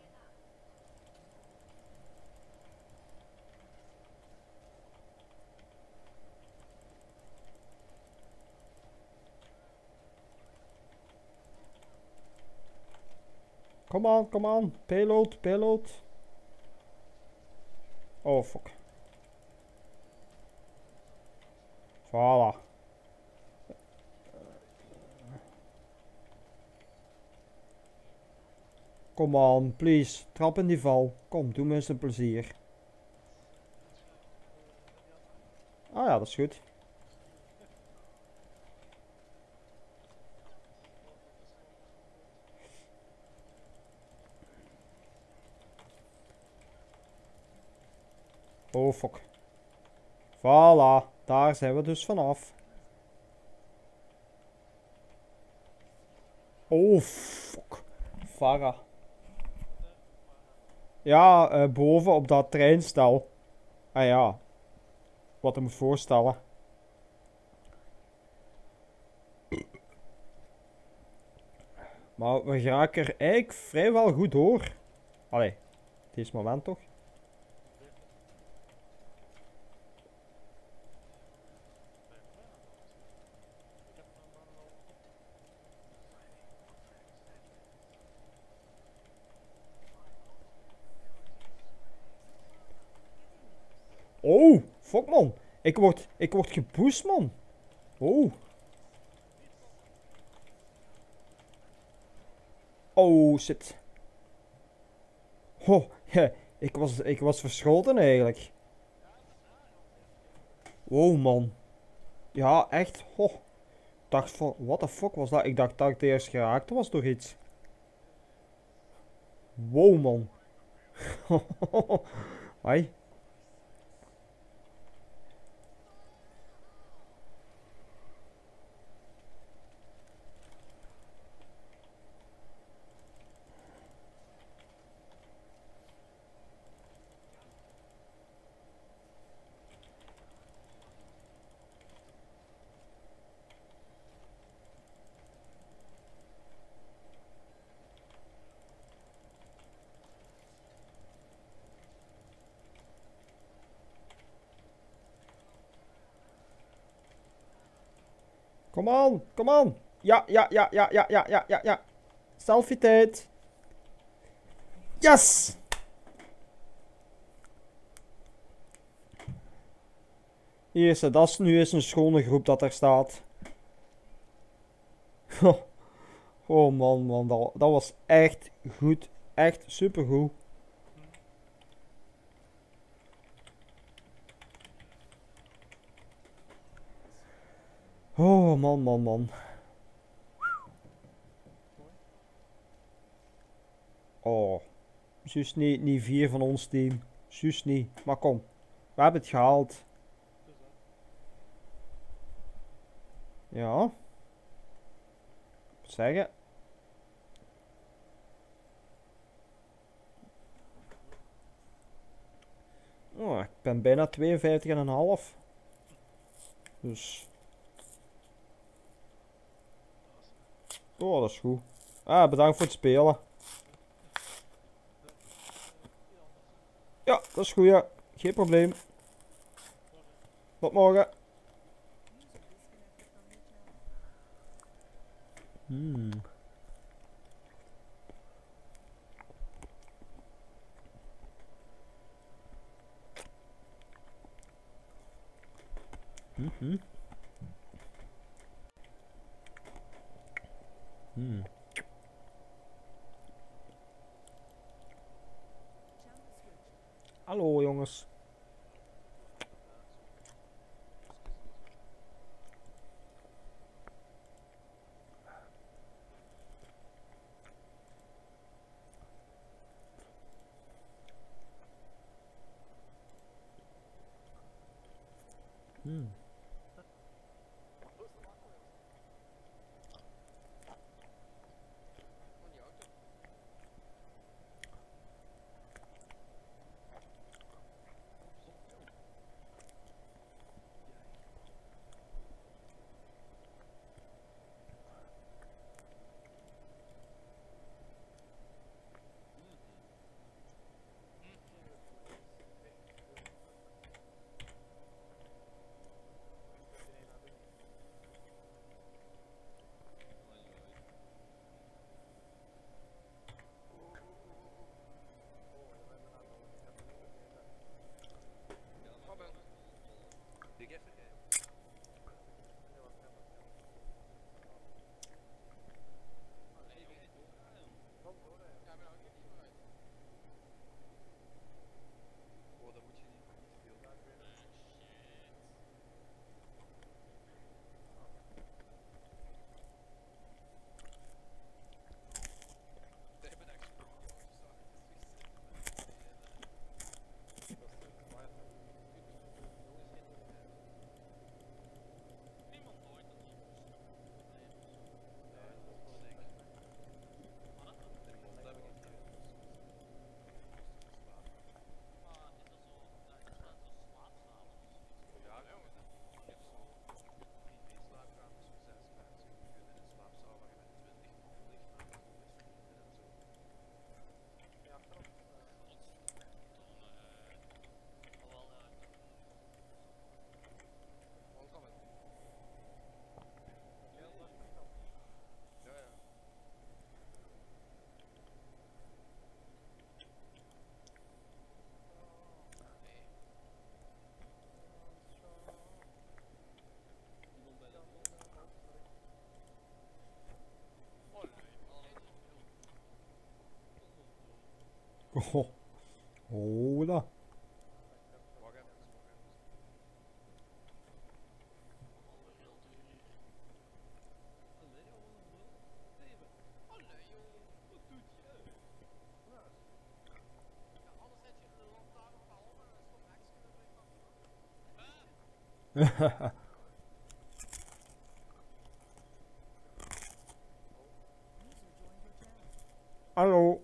Kom aan. Payload. Oh, fuck. Voilà. Kom aan, please. Trap in die val. Kom, doe me eens een plezier. Ah ja, dat is goed. Oh, fuck. Voilà, daar zijn we dus vanaf. Oh, fuck. Farah. Ja, boven op dat treinstel. Ah ja. Wat ik moet voorstellen. Maar we geraken er eigenlijk vrijwel goed door. Allee, deze moment toch? Oh, fuck man. Ik word geboost man. Oh. Oh shit. Oh, ik was verschoten eigenlijk. Wow man. Ja, echt. Oh. Ik dacht van, what the fuck was dat? Ik dacht dat ik eerst geraakt was door iets. Wow man. Hoi. Kom aan. Ja. Selfie tijd. Yes! Hier is het. Dat is nu eens een schone groep dat er staat. Oh man, man, dat was echt goed. Echt supergoed. Oh man, man, man. Oh. Juist niet 4 van ons team. Juist niet. Maar kom. We hebben het gehaald. Ja. Zeggen. Oh, ik ben bijna 52,5. Dus. Oh, dat is goed. Ah, bedankt voor het spelen. Ja, dat is goed, ja. Geen probleem. Tot morgen. Hmm. Mhm. Hmm. Hallo jongens. Hmm. Oh, hola. Hallo.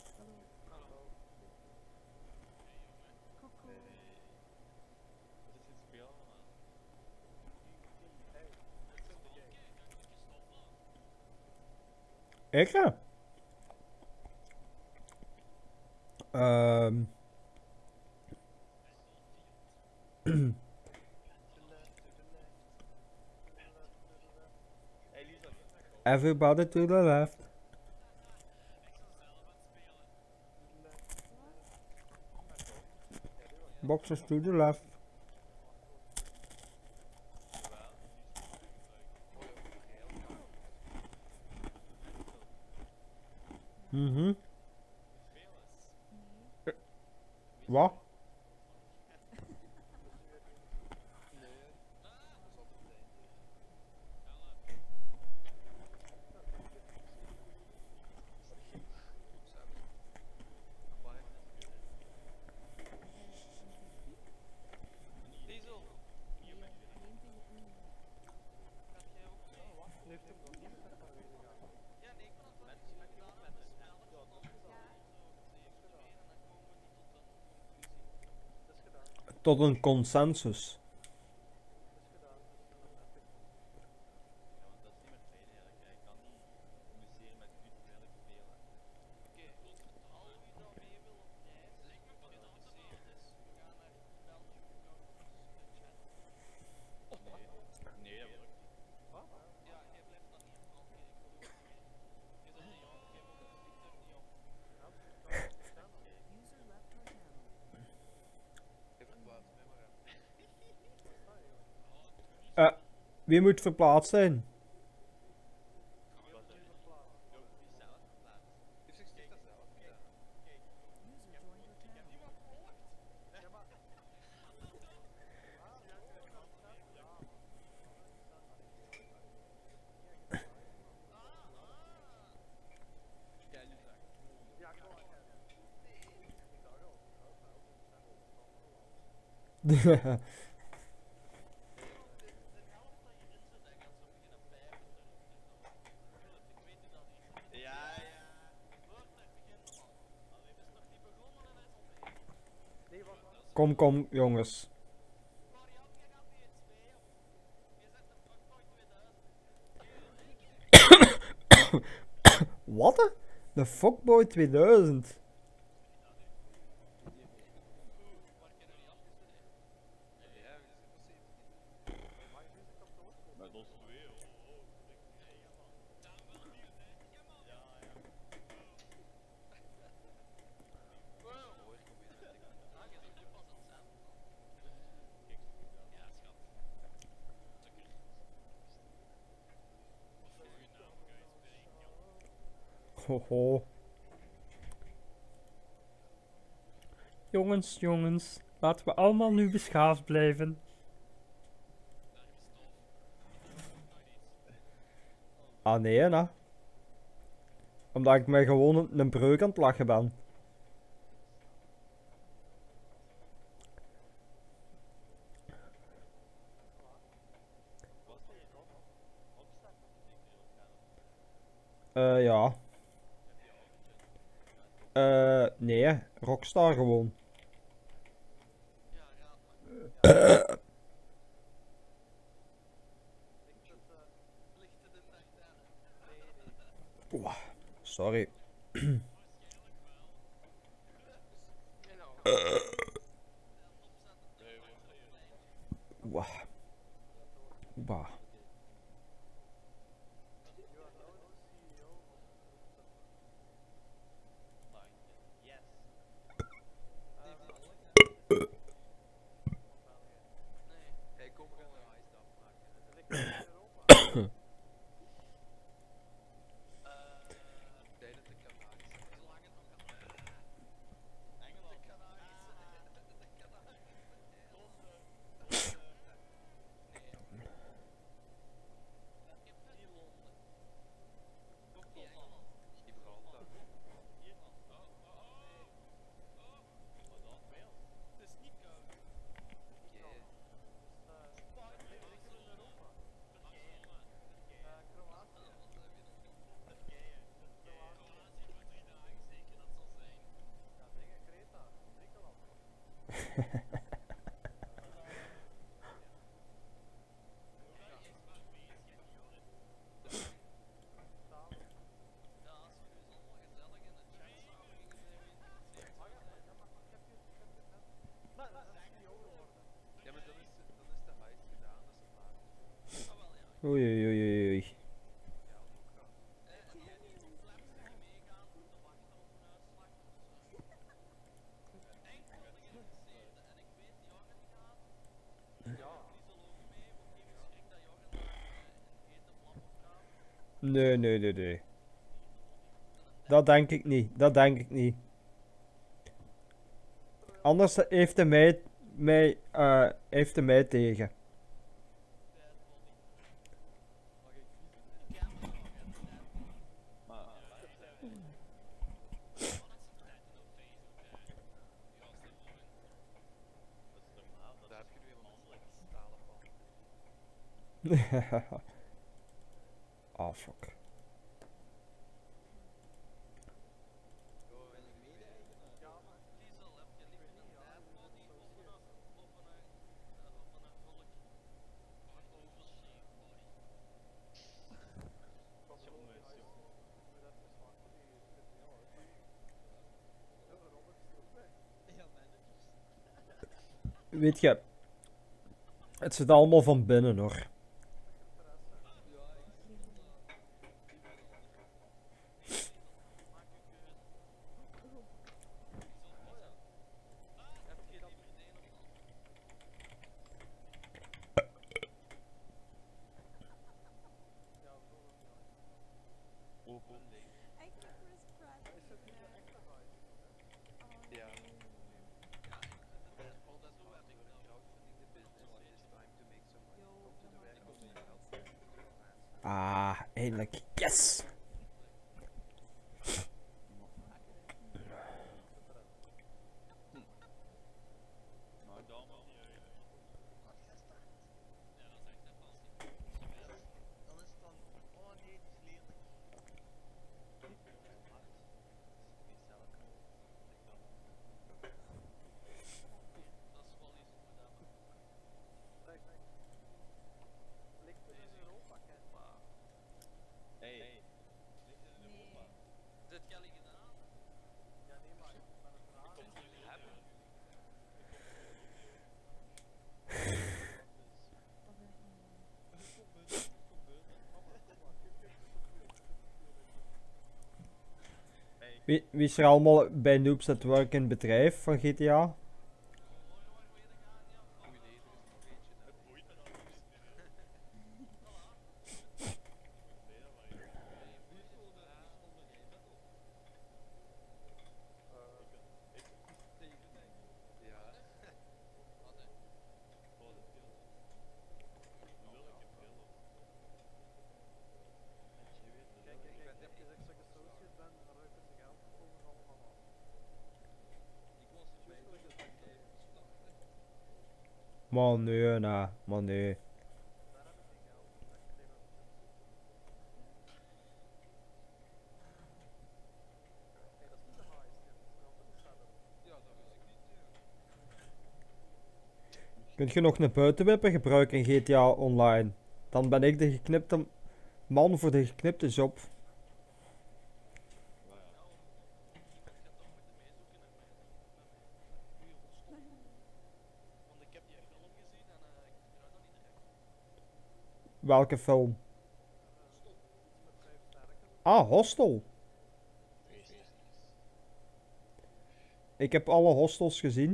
Ik ja. Ehm. Everybody to the left. Boxers to the left. Mhm. Wat? Tot een consensus. Wie moet verplaatst zijn? Kom, kom, jongens. Wat? De Fuckboy 2000. Hoho. Jongens, jongens, laten we allemaal nu beschaafd blijven. Ah nee, hè? Omdat ik mij gewoon een breuk aan het lachen ben. Ja. Nee, Rockstar gewoon. Oeh, sorry. Oeh. Oeh. Oei, oei, oei, oei. Nee, nee, nee, nee. Dat denk ik niet. Dat denk ik niet. Anders heeft hij mij tegen. Oh fuck. Weet je, het zit allemaal van binnen hoor. Ah, eindelijk. Yes! Wie is er allemaal bij Noobs at Work in het bedrijf van GTA? Maar nee, maar nee. Kunt je nog een buitenwipper gebruiken in GTA Online? Dan ben ik de geknipte man voor de geknipte job. Welke film? Ah, Hostel. Ik heb alle hostels gezien.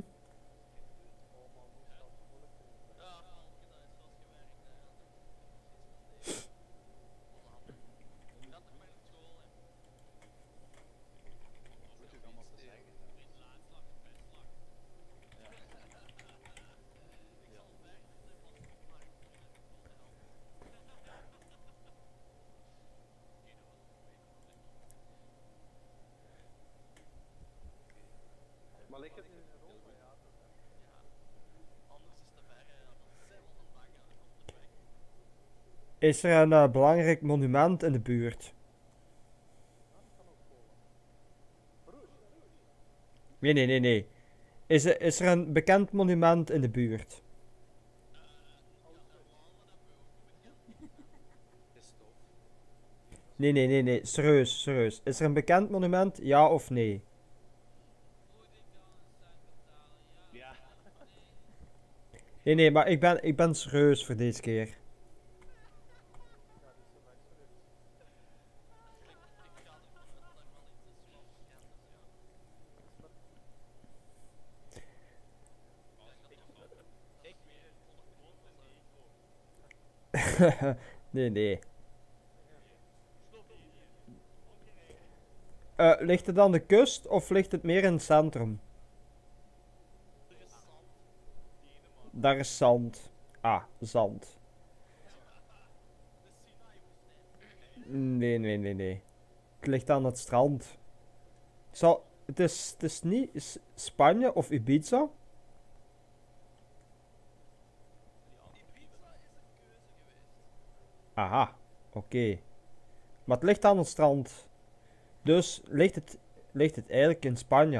Is er een belangrijk monument in de buurt? Nee. Is er een bekend monument in de buurt? Nee. Serieus. Is er een bekend monument? Ja of nee? Nee, maar ik ben serieus voor deze keer. Nee. Ligt het aan de kust of ligt het meer in het centrum? Daar is zand. Ah, zand. Nee. Het ligt aan het strand. Het is niet Spanje of Ibiza? Aha, oké. Maar het ligt aan het strand. Dus ligt het eigenlijk in Spanje.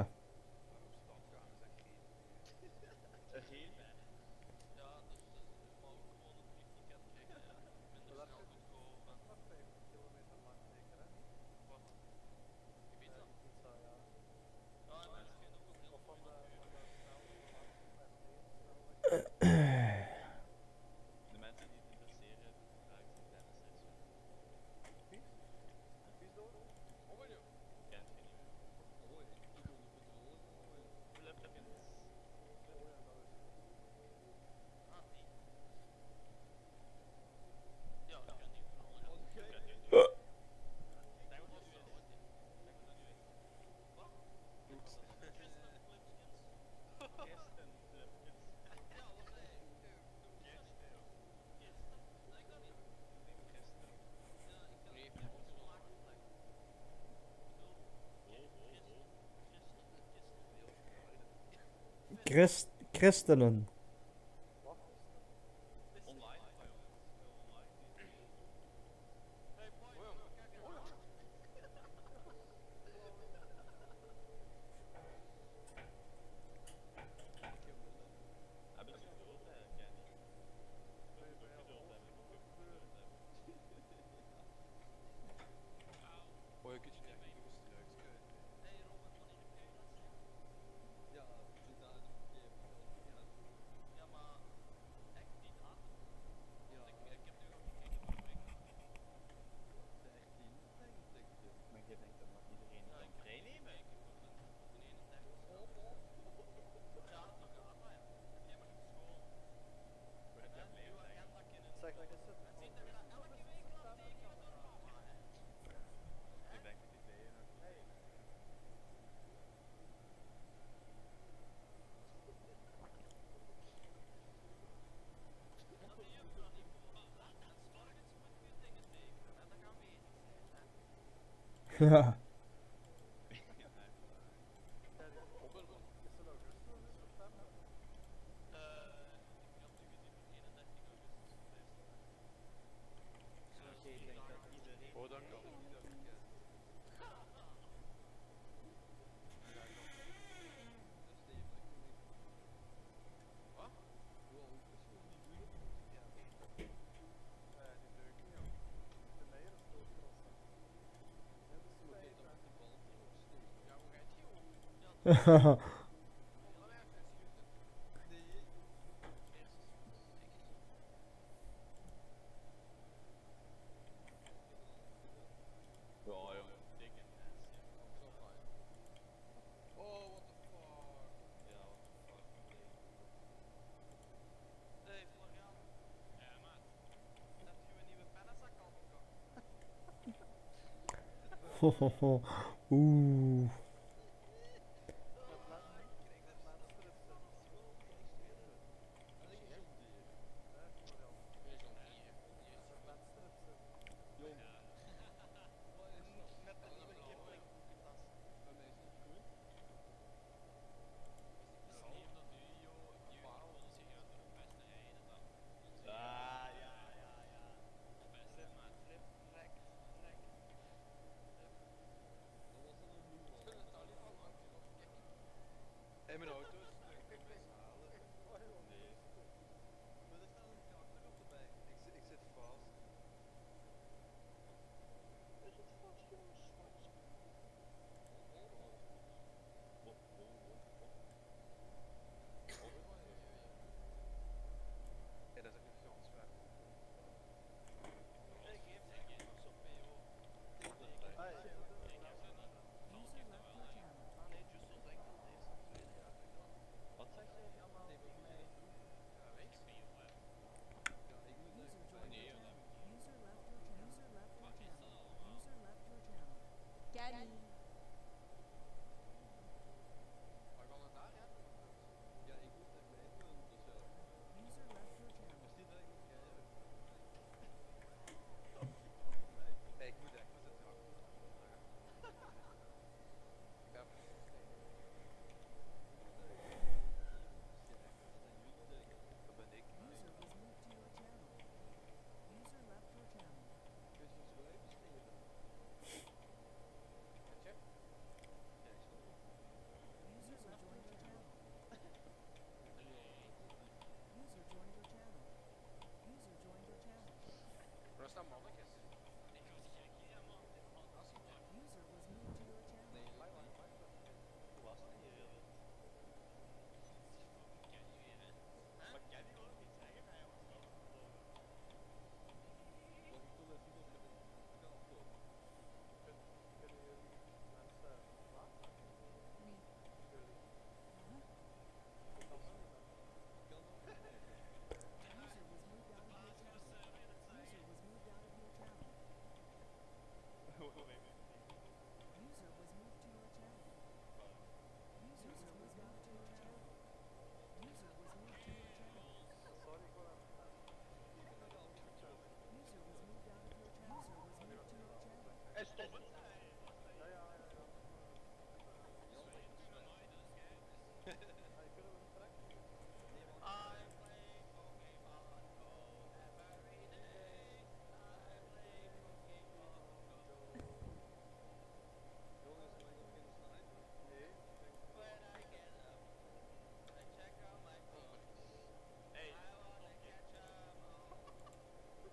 Christenen. Ja. Oeh.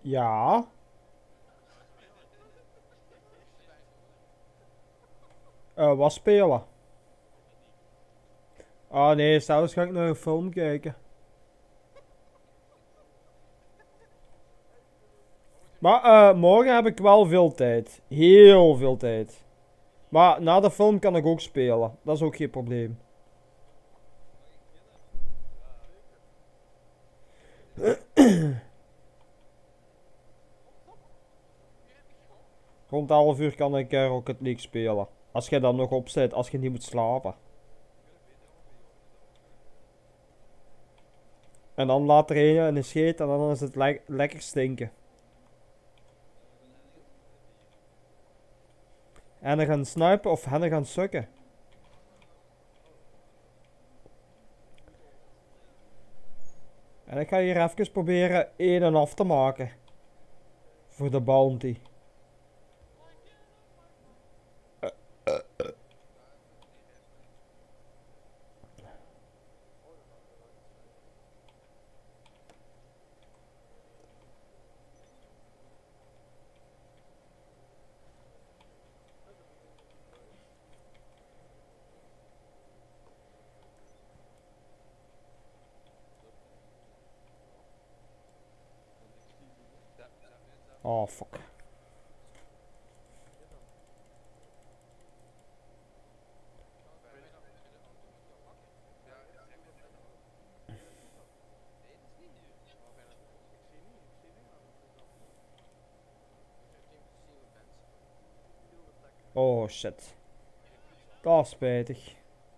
Ja. Wat spelen? Ah nee, zelfs ga ik nog een film kijken. Maar morgen heb ik wel veel tijd. Heel veel tijd. Maar na de film kan ik ook spelen. Dat is ook geen probleem. Rond 11 uur kan ik Rocket League spelen. Als je dan nog opzet, als je niet moet slapen. En dan laat er een in scheet en dan is het lekker stinken. En dan gaan snipen of hen gaan sukken. En ik ga hier even proberen 1 en af te maken. Voor de bounty. Oh, fuck. Oh, shit. Dat is spijtig.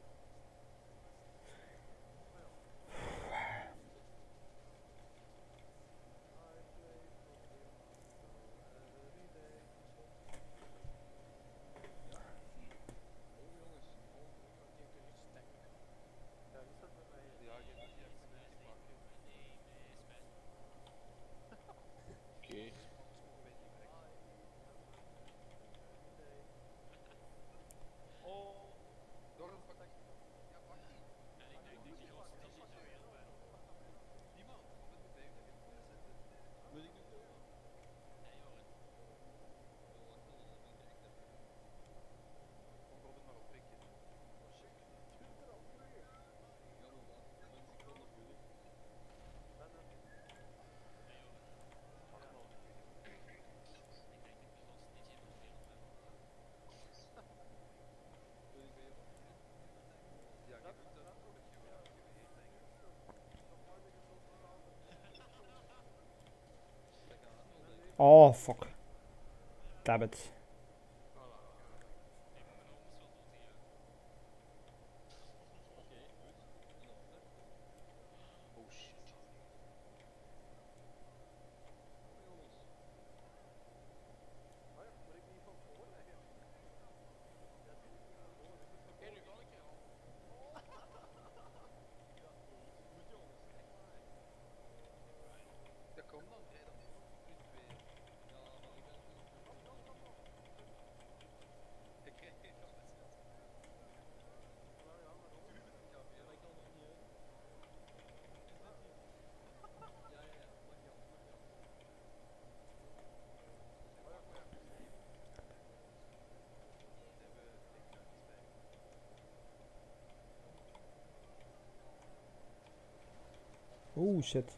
Oh, fuck. Damn it. Oh, shit.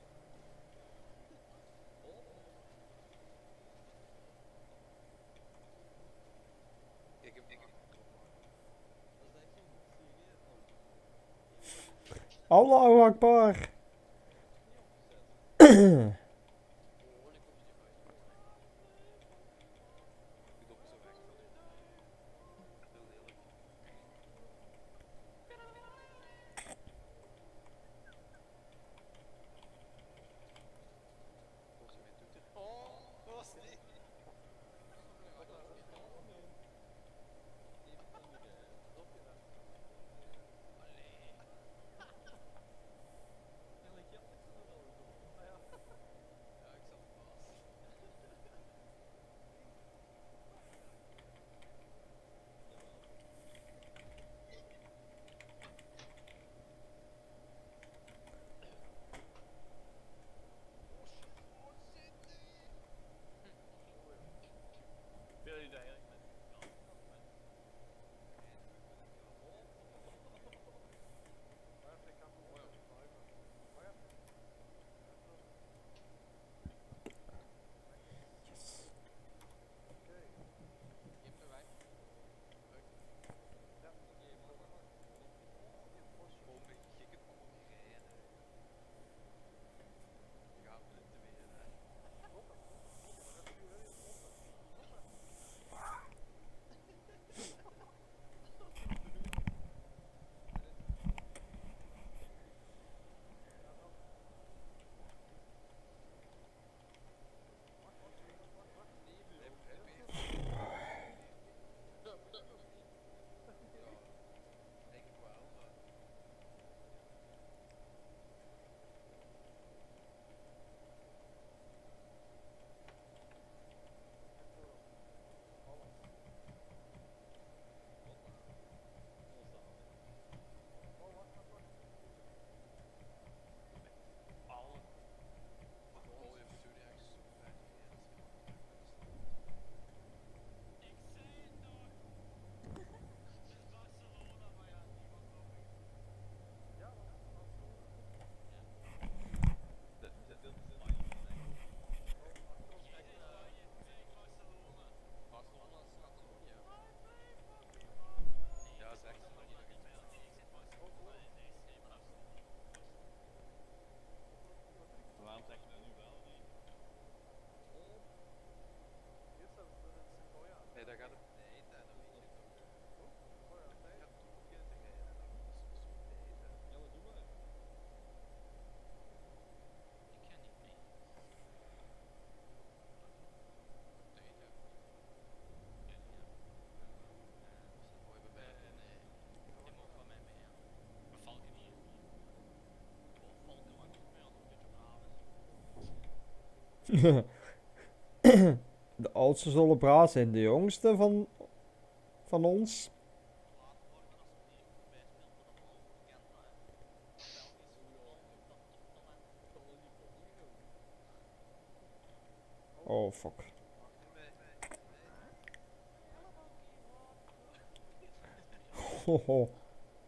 Allahu Akbar. De oudste zullen braaf zijn, de jongste van ons. Oh fuck. Hoho.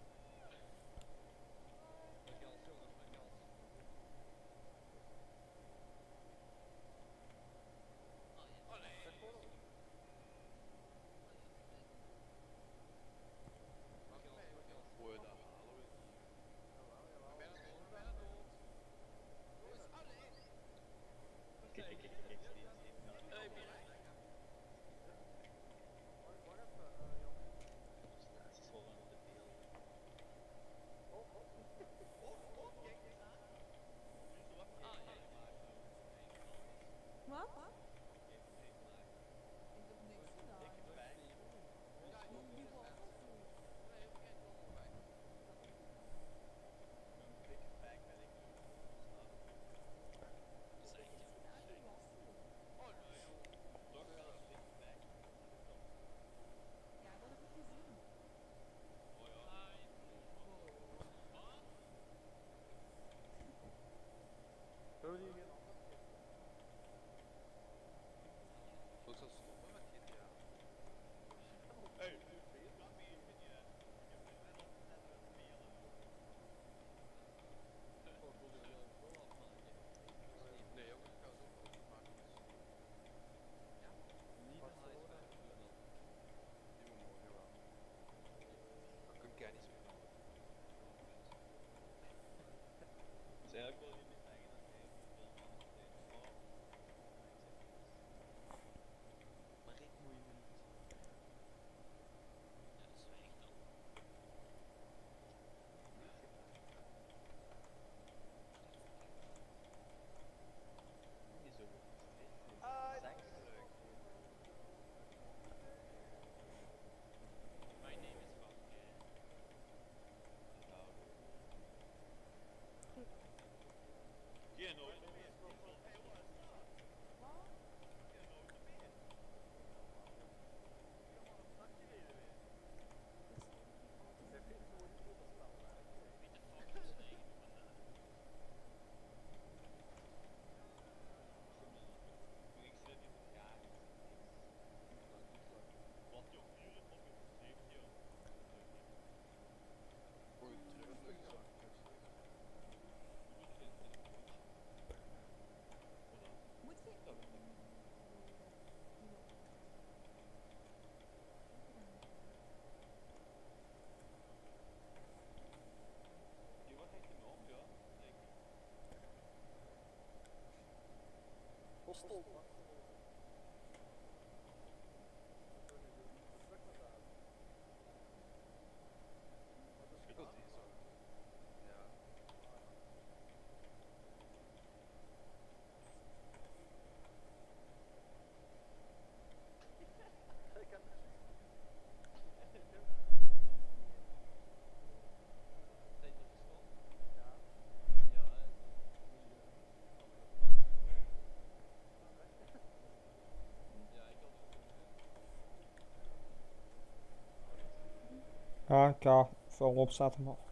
Ja, ik ga veel opzetten, maar.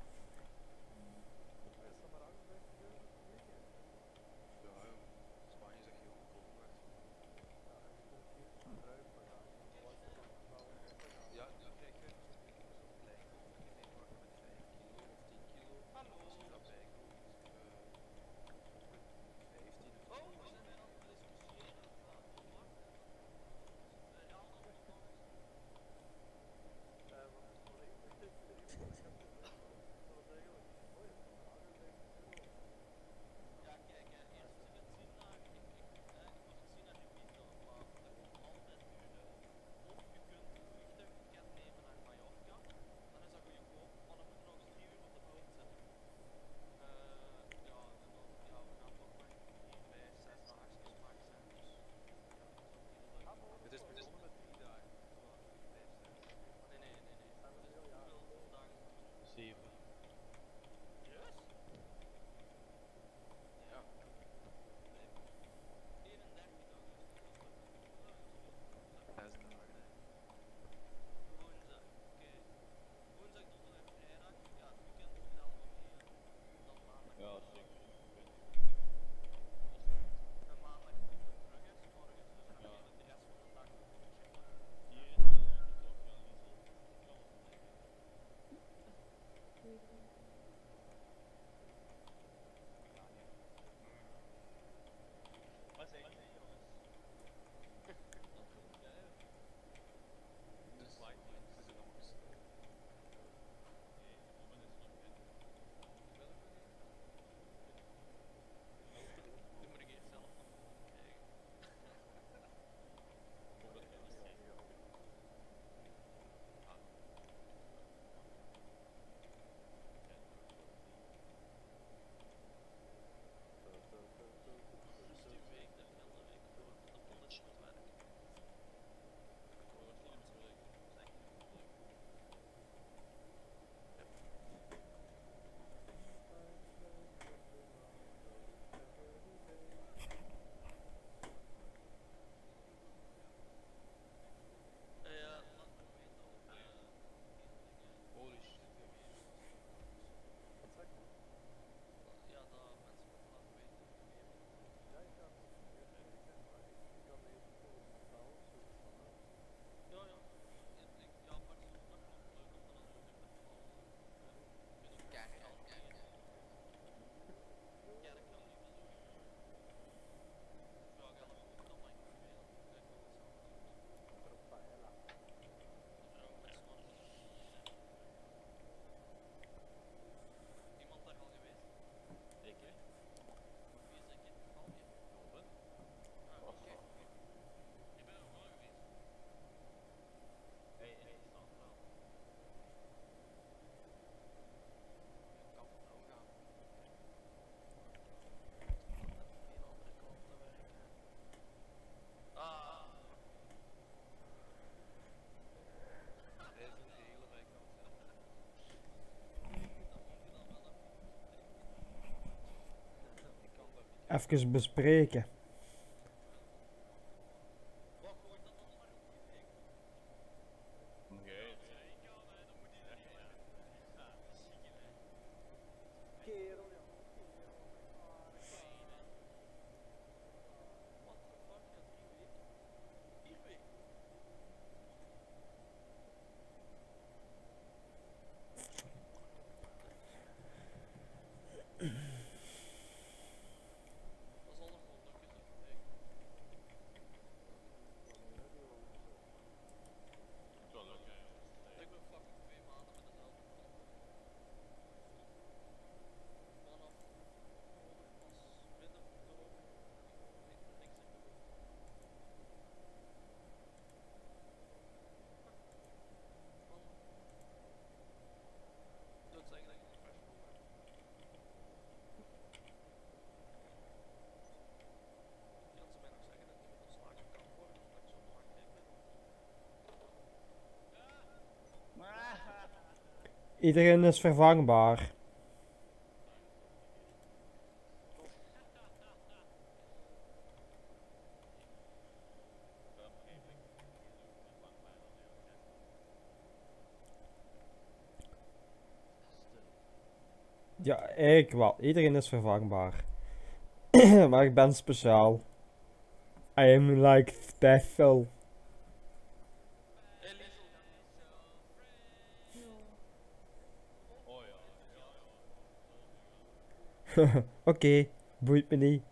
even bespreken. Iedereen is vervangbaar. Ja, ik wel. Iedereen is vervangbaar. Maar ik ben speciaal. I am like special. Oké, boeit me niet.